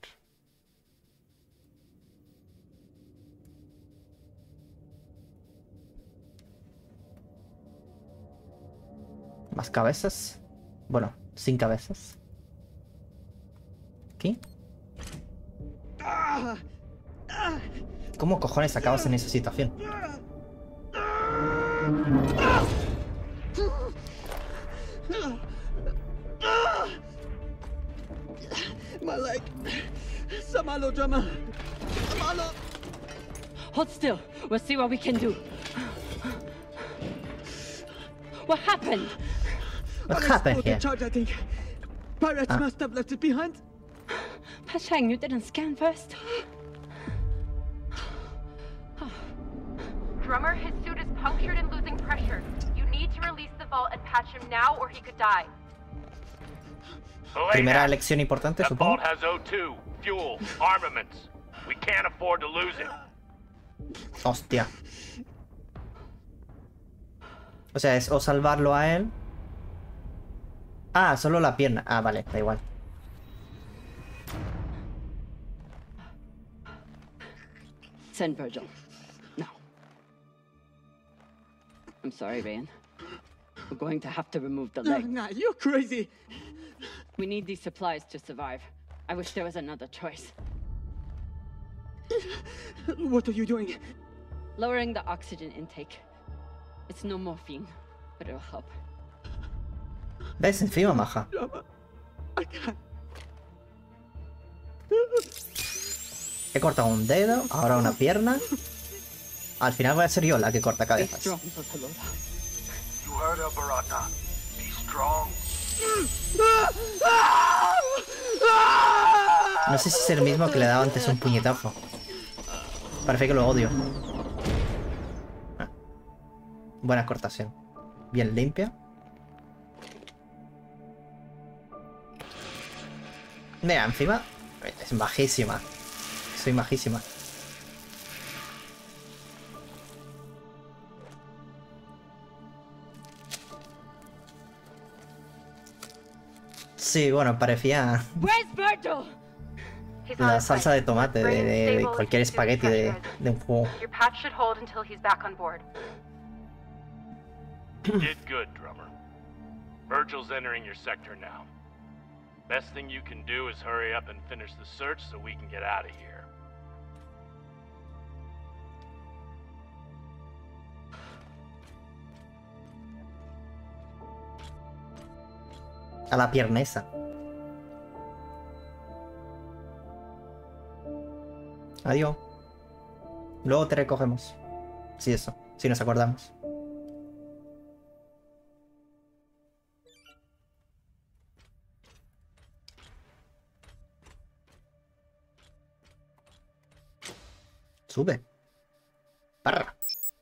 Más cabezas. Bueno, sin cabezas. Aquí. ¿Cómo cojones acabas en esa situación? My leg. Samalo, drummer. Samalo. Hold still. We'll see what we can do. What happened? What happened here? Charge, I think. Pirates must have left it behind. Pashang, you didn't scan first? Drummer, his suit is punctured and losing pressure. You need to release the vault and patch him now or he could die. Primera lección importante, That supongo. vault has O2, fuel, armaments. We can't afford to lose it. Hostia. O sea, es o salvarlo a él. Ah, solo la pierna. Ah, vale, da igual. Send Virgil. No. I'm sorry, Ryan. We're going to have to remove the leg. Nah, you're crazy. We need these supplies to survive. I wish there was another choice. What are you doing? Lowering the oxygen intake. It's no morphine, but it'll help. ¿Ves? Encima, maja. I can't. He cortado un dedo, ahora una pierna. Al final voy a ser yo la que corta Be cabezas. strong, Barcelona. You heard her, Barata. Be strong. No sé si es el mismo que le daba antes un puñetazo. Parece que lo odio. Ah. Buena cortación. Bien limpia. Mira, encima es bajísima. Soy majísima. Sí, bueno, parecía la salsa de tomate de cualquier espagueti de un juego. Your patch should hold until he's back on board. Did good, drummer. Virgil's entering your sector now. Best thing you can do is hurry up and finish the search so we can get out of here. A la piernesa. Adiós. Luego te recogemos. Sí, eso. Si nos acordamos. Sube. Parra.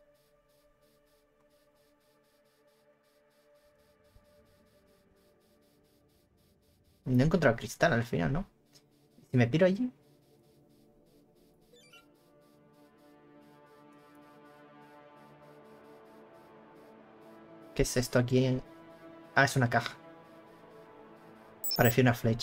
No he encontrado cristal al final, ¿no? Si me piro allí. ¿Qué es esto aquí? Ah, es una caja. Parecía una flecha.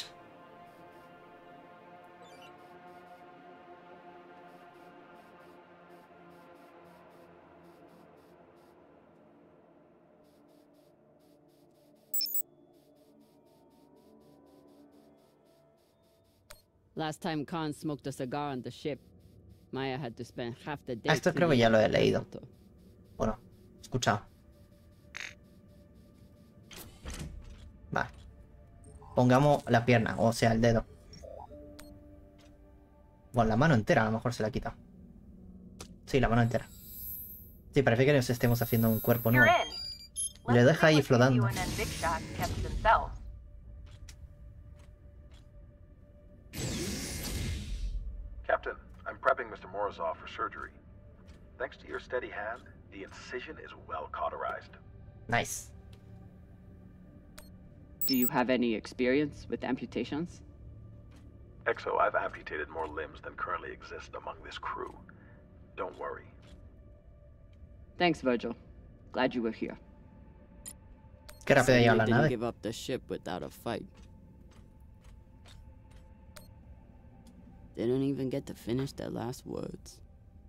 Last time Khan smoked a cigar on the ship, Maya had to spend half the day. Esto creo que ya lo he leído. Bueno, escuchado. Vale. Pongamos la pierna, o sea, el dedo. Bueno, la mano entera a lo mejor se la quita. Sí, la mano entera. Sí, parece que nos estemos haciendo un cuerpo nuevo. Y lo deja ahí flotando. Captain, I'm prepping Mr. Morozov for surgery. Thanks to your steady hand, the incision is well cauterized. Nice. Do you have any experience with amputations? Exo, I've amputated more limbs than currently exist among this crew. Don't worry. Thanks, Virgil. Glad you were here. Qué rápido llega la didn't nave. give up the ship without a fight. They don't even get to finish their last words.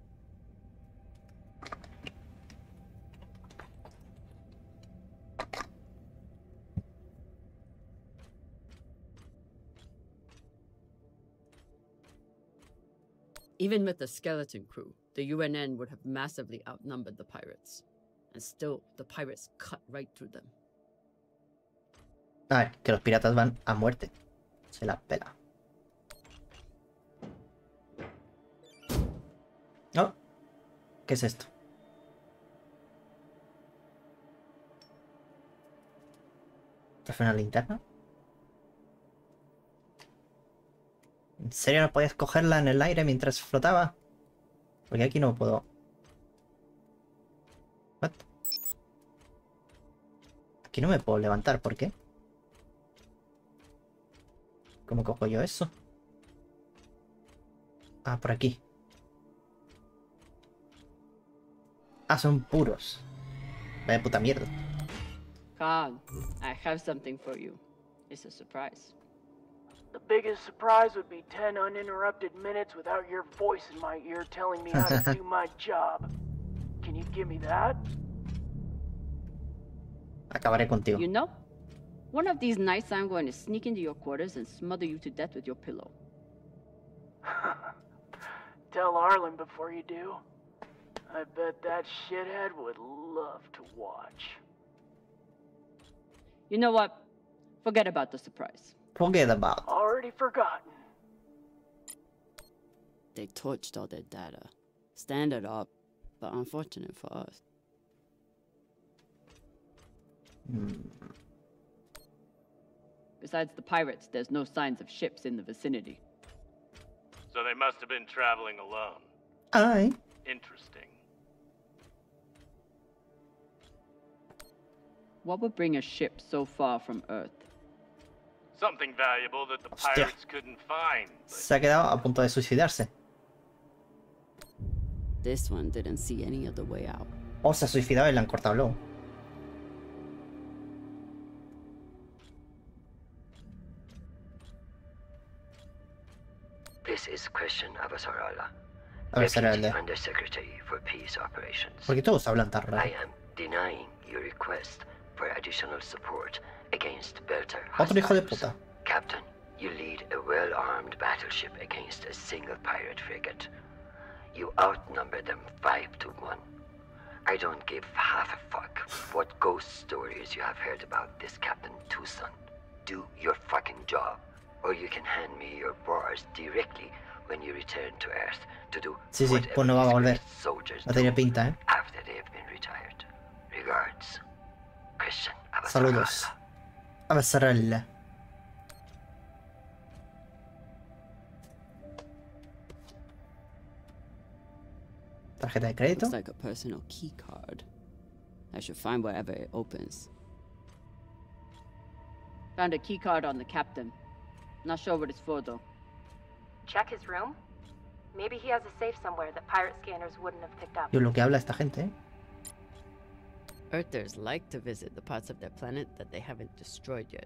Even with the skeleton crew, the UNN would have massively outnumbered the pirates. And still, the pirates cut right through them. A ver, que los piratas van a muerte. Se la pela. Oh, ¿qué es esto? ¿Esta fue una linterna? ¿En serio no podías cogerla en el aire mientras flotaba? Porque aquí no puedo. What? Aquí no me puedo levantar, ¿por qué? ¿Cómo cojo yo eso? Ah, por aquí. Ah, son puros. Vaya puta mierda. Khan, I have something for you. It's a surprise. The biggest surprise would be 10 uninterrupted minutes without your voice in my ear telling me how to do my job. Can you give me that? Acabaré contigo. You know, one of these nights I'm going to sneak into your quarters and smother you to death with your pillow. Tell Arlen before you do. I bet that shithead would love to watch. You know what? Forget about the surprise. Forget about. Already forgotten. They torched all their data. Standard up, but unfortunate for us. Besides the pirates, there's no signs of ships in the vicinity. So they must have been traveling alone. Aye. Interesting. What would bring a ship so far from Earth? Something valuable that the Hostia. pirates couldn't find. Se ha quedado a punto de suicidarse. This one didn't see any other way out. O se ha suicidado y le han cortado luego. This is Christian Avasarala, Avasarala. Deputy Undersecretary for Peace Operations. Porque todos hablan tan I raro. am denying your request for additional support against Belter Otro hijo de hostiles. puta. Captain, you lead a well-armed battleship against a single pirate frigate. You outnumber them 5 to 1. I don't give half a fuck what ghost stories you have heard about this Captain Tucson. Do your fucking job, or you can hand me your bars directly when you return to Earth to do Sí, sí, whatever pues no va a these volver. great soldiers No tiene do pinta, after they have been retired. Regards, Christian Saludos. Avasarala. Tarjeta de crédito. Looks like a personal key card. I should find wherever it opens. Found a key card on the captain. Not sure what it's for though. Check his room? Maybe he has a safe somewhere that pirate scanners wouldn't have picked up. Yo, lo que habla esta gente, ¿eh? Earthers like to visit the parts of their planet that they haven't destroyed yet.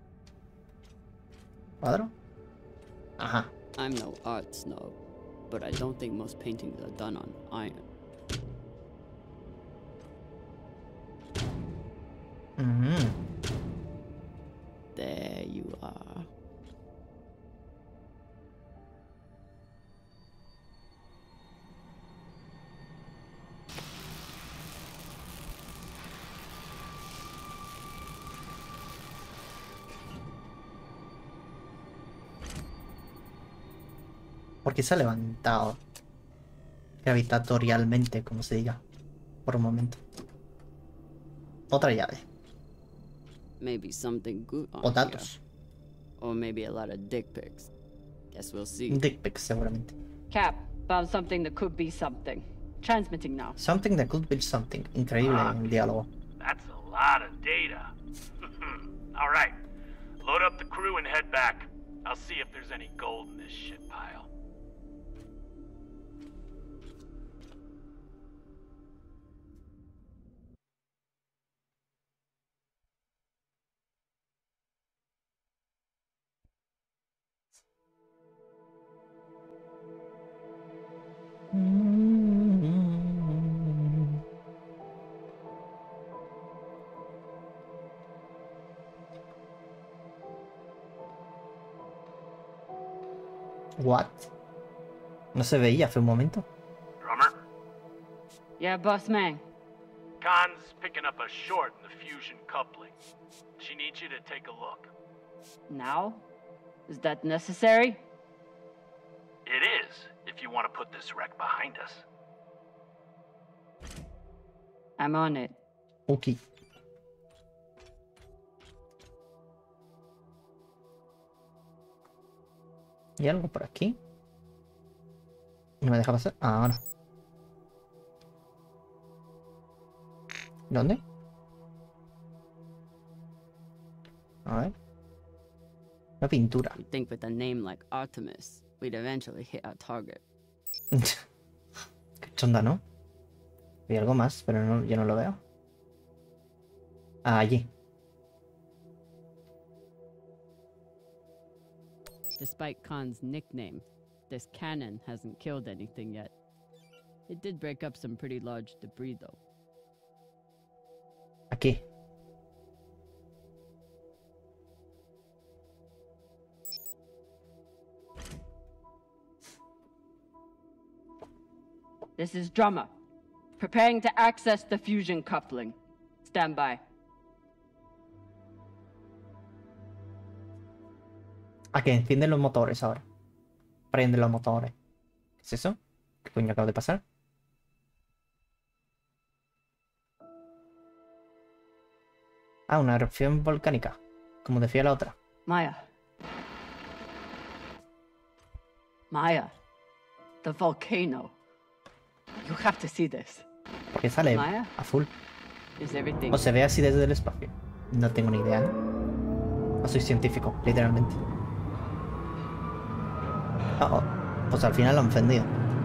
¿Cuadro? Ajá. I'm no art snob, but I don't think most paintings are done on iron. There you are. Porque se ha levantado gravitatorialmente, como se diga, por un momento. Otra llave. Maybe something good on O datos. here. Or maybe a lot of dick pics. Guess we'll see. Dick pics, seguramente. Cap, found something that could be something. Transmitting now. Something that could be something. Increíble el diálogo. That's a lot of data. All right, load up the crew and head back. I'll see if there's any gold in this shit pile. What? No se veía hace un momento. Drummer, Yeah, boss man. Khan's picking up a short in the fusion coupling. She needs you to take a look. Now? Is that necessary? It is, if you want to put this wreck behind us. I'm on it. Ok. ¿Hay algo por aquí? ¿No me deja pasar? Ah, ahora. ¿Dónde? A ver. Una pintura. You'd think with a name like Artemis, we'd eventually hit our target. Qué chonda, ¿no? Hay algo más, pero no, yo no lo veo. Ah, allí. Despite Khan's nickname, this cannon hasn't killed anything yet. It did break up some pretty large debris, though. Aquí. This is Drummer. Preparing to access the fusion coupling. Stand by. Ah, que encienden los motores ahora. Prenden los motores. ¿Qué es eso? ¿Qué coño acaba de pasar? Ah, una erupción volcánica. Como decía la otra. Maya. Maya. The volcano. You have to see this. Porque sale Maya? azul. Is everything... O se ve así desde el espacio. No tengo ni idea. ¿No? No soy científico, literalmente. Oh, pues al final lo han ofendido.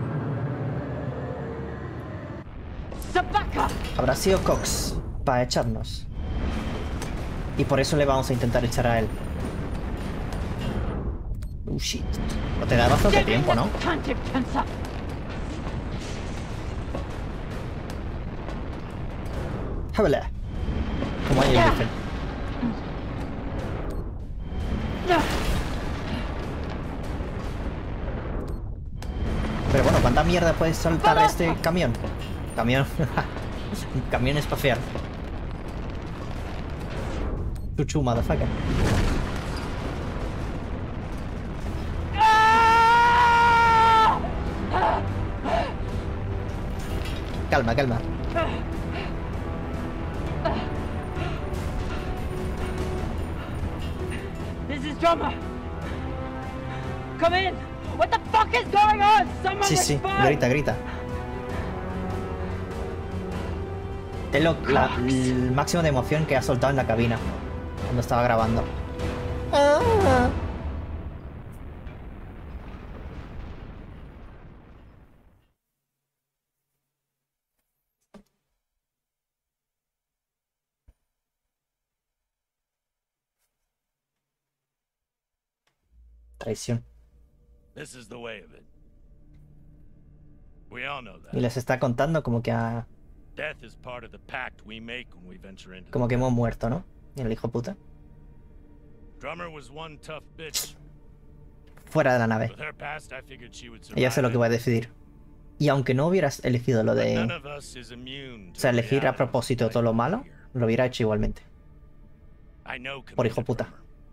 Habrá sido Cox para echarnos. Y por eso le vamos a intentar echar a él. Shit. No te da bastante tiempo, ¿no? Háblale. Como ellos dicen. Pero bueno, ¿cuánta mierda puede soltar este camión? Camión. Camión espacial. Chuchu, motherfucker. Calma, calma. This is Drummer. Come in. What the fuck is going on? Someone Sí, respond. grita, grita. Es el máximo de emoción que ha soltado en la cabina cuando estaba grabando. Traición. This is the way of it. We all know that. Y les está contando como que Death is part of the pact we make when we venture into como que hemos muerto, ¿no? Y el hijo puta. Drummer was one tough bitch. Fuera de la nave. With her past, I figured she would Ella sé lo que va a survive. decidir. Y aunque no hubieras elegido lo de... None of us is immune O to sea, elegir a reality. propósito todo lo malo, lo hubiera hecho igualmente. I know Por hijo puta.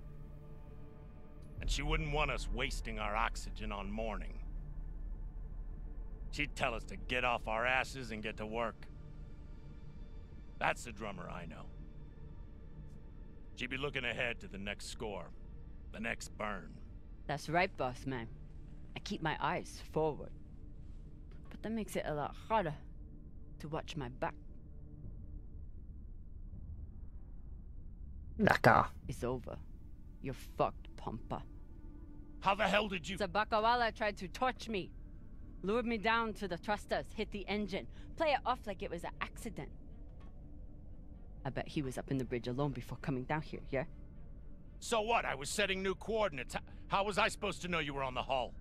and she wouldn't want us wasting our oxygen on mourning. She'd tell us to get off our asses and get to work. That's the Drummer I know. She'd be looking ahead to the next score, the next burn. That's right, boss man. I keep my eyes forward. But that makes it a lot harder to watch my back. La caga. It's over. You're fucked, Pampa. How the hell did you... Sabakawala tried to torch me. Lured me down to the thrusters, hit the engine. Play it off like it was an accident. I bet he was up in the bridge alone before coming down here, yeah? So what? I was setting new coordinates. How was I supposed to know you were on the hull?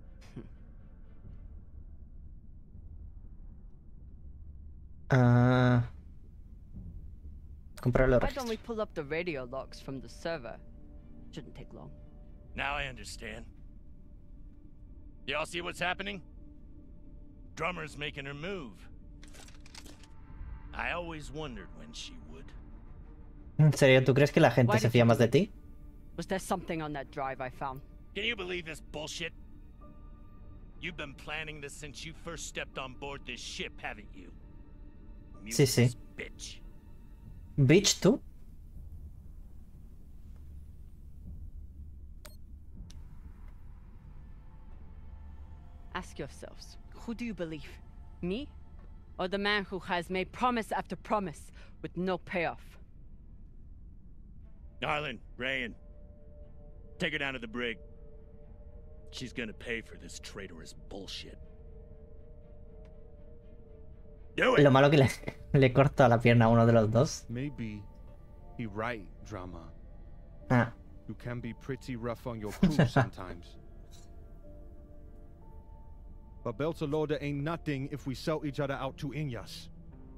Comprar los Why don't registros. we pull up the radio logs from the server? Shouldn't take long. Now I understand. Y'all see what's happening? Drummer's making her move. I always wondered when she would. ¿En serio? ¿Tú crees que la gente Why se did fía you más do de it? ti? Was there something on that drive I found? Can you believe this bullshit? You've been planning this since you first stepped on board this ship, haven't you? Sí, sí. Mutinous bitch. ¿Bitch tú? Ask yourselves, who do you believe? Me? Or the man who has made promise after promise with no payoff? Arlen, Rayan, take her down to the brig. She's gonna pay for this traitorous bullshit. Do it! Lo malo que le corta la pierna a uno de los dos. Maybe he right, Drama. Ah. You can be pretty rough on your crew sometimes. But Beltalowda ain't nothing if we sell each other out to Inyas.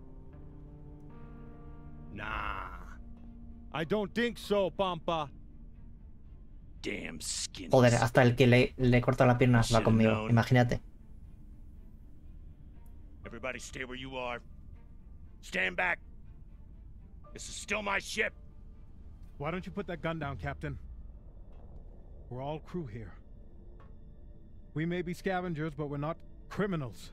Nah. I don't think so, Pampa. Damn skin. Joder, hasta el que le corta la pierna va conmigo. Imagínate. Everybody stay where you are. Stand back. This is still my ship. Why don't you put that gun down, Captain? We're all crew here. We may be scavengers, but we're not criminals.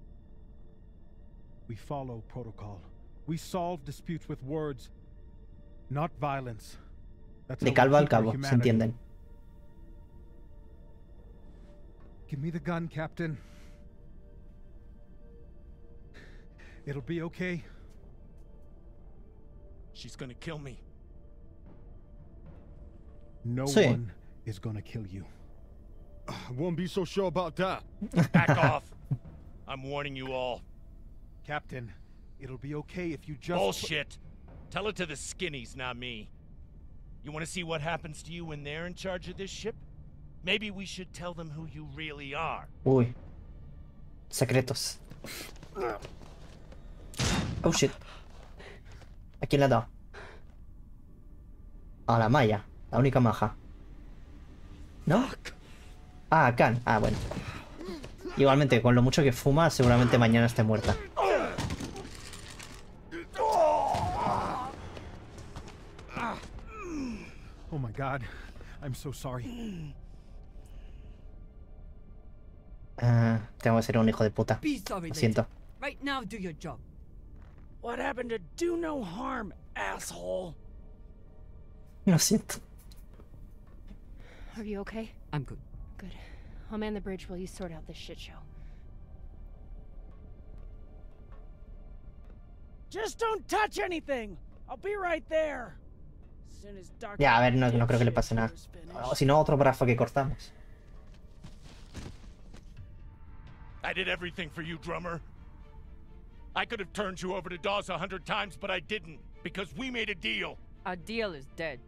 We follow protocol. We solve disputes with words, not violence. That's De how we calvo al keep our cabo, se humanity. entienden. Give me the gun, Captain. It'll be okay. She's gonna kill me. No Sí. one is gonna kill you. I won't be so sure about that. Back off. I'm warning you all. Captain, it'll be okay if you just... Bullshit. Tell it to the skinnies, not me. You want to see what happens to you when they're in charge of this ship? Maybe we should tell them who you really are. Uy. Secretos. Oh shit. ¿A quién le ha dado? A la Maya, la única maja. ¿No? Ah, a Khan. Ah, bueno. Igualmente, con lo mucho que fuma, seguramente mañana esté muerta. Oh my god, I'm so sorry. Tengo que ser un hijo de puta. Be sorry Lo later. siento. Right now, do your job. What happened to do no harm, asshole? Lo siento. Are you okay? I'm good. Good. I'll man the bridge while you sort out this shit show. Just don't touch anything. I'll be right there. As soon as Dr. Ya, a ver, no creo que le pase nada. O si no, otro brazo que cortamos. I did everything for you, drummer. I could have turned you over to Dawes 100 times, but I didn't, because we made a deal. Our deal is dead.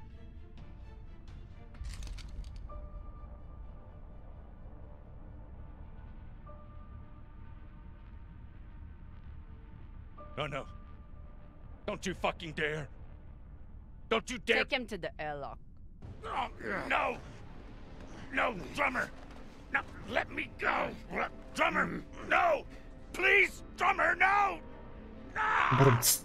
No, no. Don't you fucking dare. Don't you dare. Take him to the airlock. No! No, drummer! No, let me go! Drummer, no! Please, drummer, no! Brunts.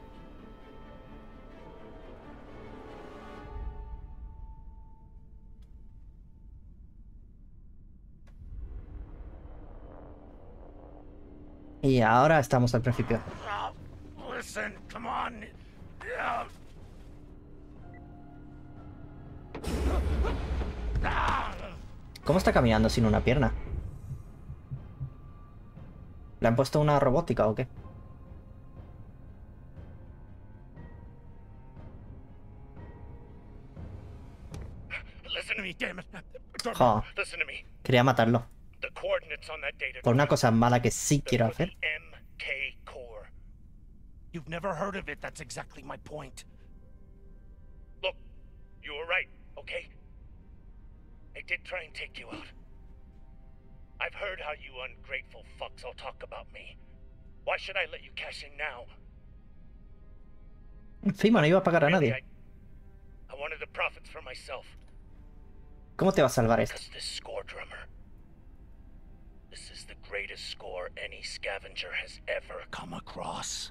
Y ahora estamos al principio. Listen, come on. Yeah. ¿Cómo está caminando sin una pierna? ¿Le han puesto una robótica o qué? Listen to me, damn it. Drummer, Jo, listen to me. quería matarlo. The coordinates on that data Por una cosa mala que sí quiero hacer. MK core. You've never heard of it, that's exactly my point. Look, you were right, okay? I did try and take you out. I've heard how you ungrateful fucks all talk about me. Why should I let you cash in now? Encima no iba a pagar a nadie. I wanted the profits for myself. ¿Cómo te va a salvar esto? Because this score, drummer. This is the greatest score any scavenger has ever come across.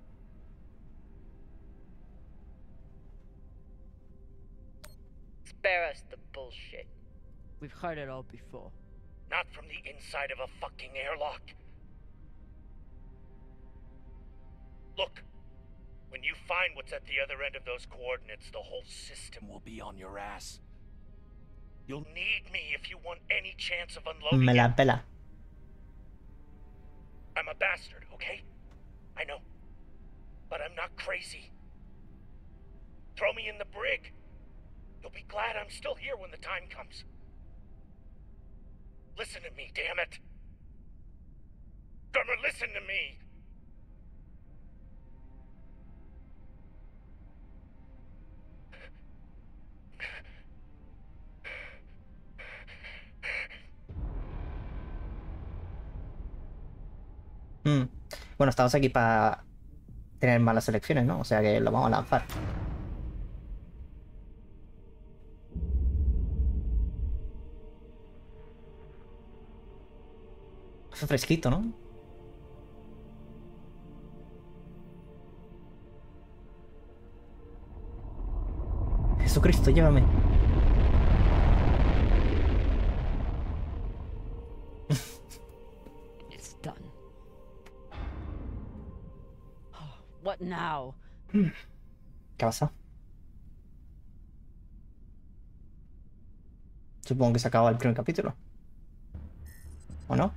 Spare us the bullshit. We've heard it all before. Not from the inside of a fucking airlock. Look, when you find what's at the other end of those coordinates, the whole system will be on your ass. You'll need me if you want any chance of unloading Me la it. pela. I'm a bastard, okay? I know. But I'm not crazy. Throw me in the brig. You'll be glad I'm still here when the time comes. Listen to me, damn it. Drummer, listen to me. Bueno, estamos aquí para tener malas elecciones, ¿no? O sea que lo vamos a lanzar. Hace fresquito, ¿no? Jesucristo, llévame. It's done. What now? ¿Qué pasa? Supongo que se acaba el primer capítulo. ¿O no?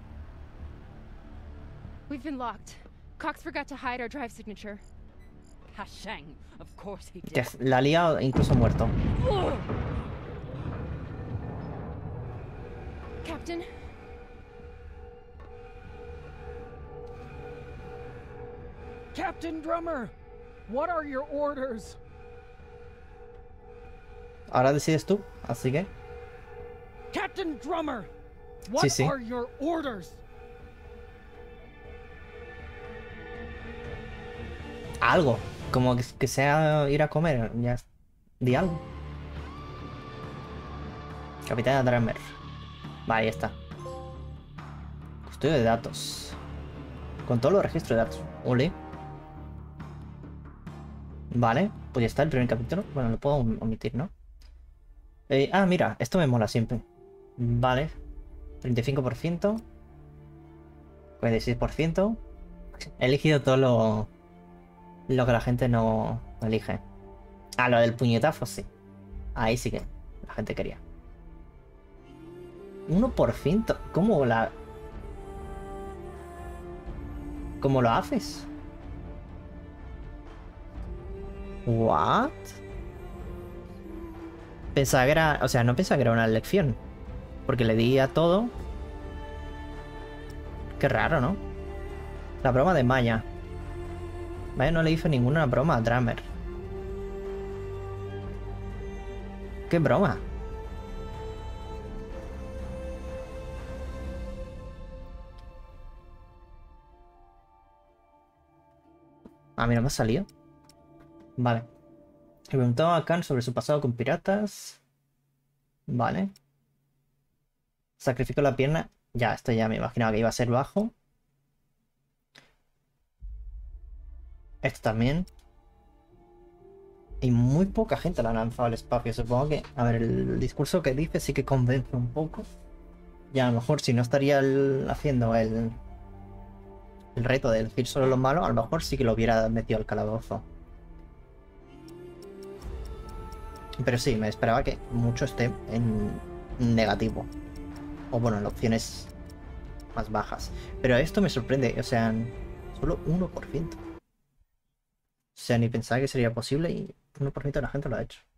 We've been locked. Cox forgot to hide our drive signature. Hashang. Of course he did. Que la ha liado e incluso muerto. Captain? Captain Drummer, what are your orders? Ahora decides tú, así que... Captain Drummer, what Sí. are your orders? Algo. Como que sea ir a comer. Ya. Di algo. Capitán Drummer. Vale, ahí está. Custodio de datos. Con todos los registros de datos. Ole. Vale, pues ya está el primer capítulo. Bueno, lo puedo omitir, ¿no? Mira, esto me mola siempre. Vale. 35%. 46%. He elegido todo lo que la gente no elige. Lo del puñetazo, sí. Ahí sí que la gente quería. 1%. ¿Cómo lo haces? ¿What? Pensaba que era... O sea, no pensaba que era una elección. Porque le di a todo. Qué raro, ¿no? La broma de Maya. Vaya, no le hizo ninguna broma a Drummer. ¿Qué broma? Mira, me ha salido. Vale. Le preguntó a Khan sobre su pasado con piratas. Vale. Sacrificó la pierna. Ya, esto ya me imaginaba que iba a ser bajo. Esto también. Y muy poca gente la ha lanzado al espacio. Supongo que, a ver, el discurso que dice sí que convence un poco. Y a lo mejor si no estaría haciendo el reto de decir solo lo malo, a lo mejor sí que lo hubiera metido al calabozo. Pero sí, me esperaba que mucho esté en negativo. O bueno, en opciones más bajas. Pero esto me sorprende, o sea, solo 1%. O sea, ni pensaba que sería posible y 1% de la gente lo ha hecho.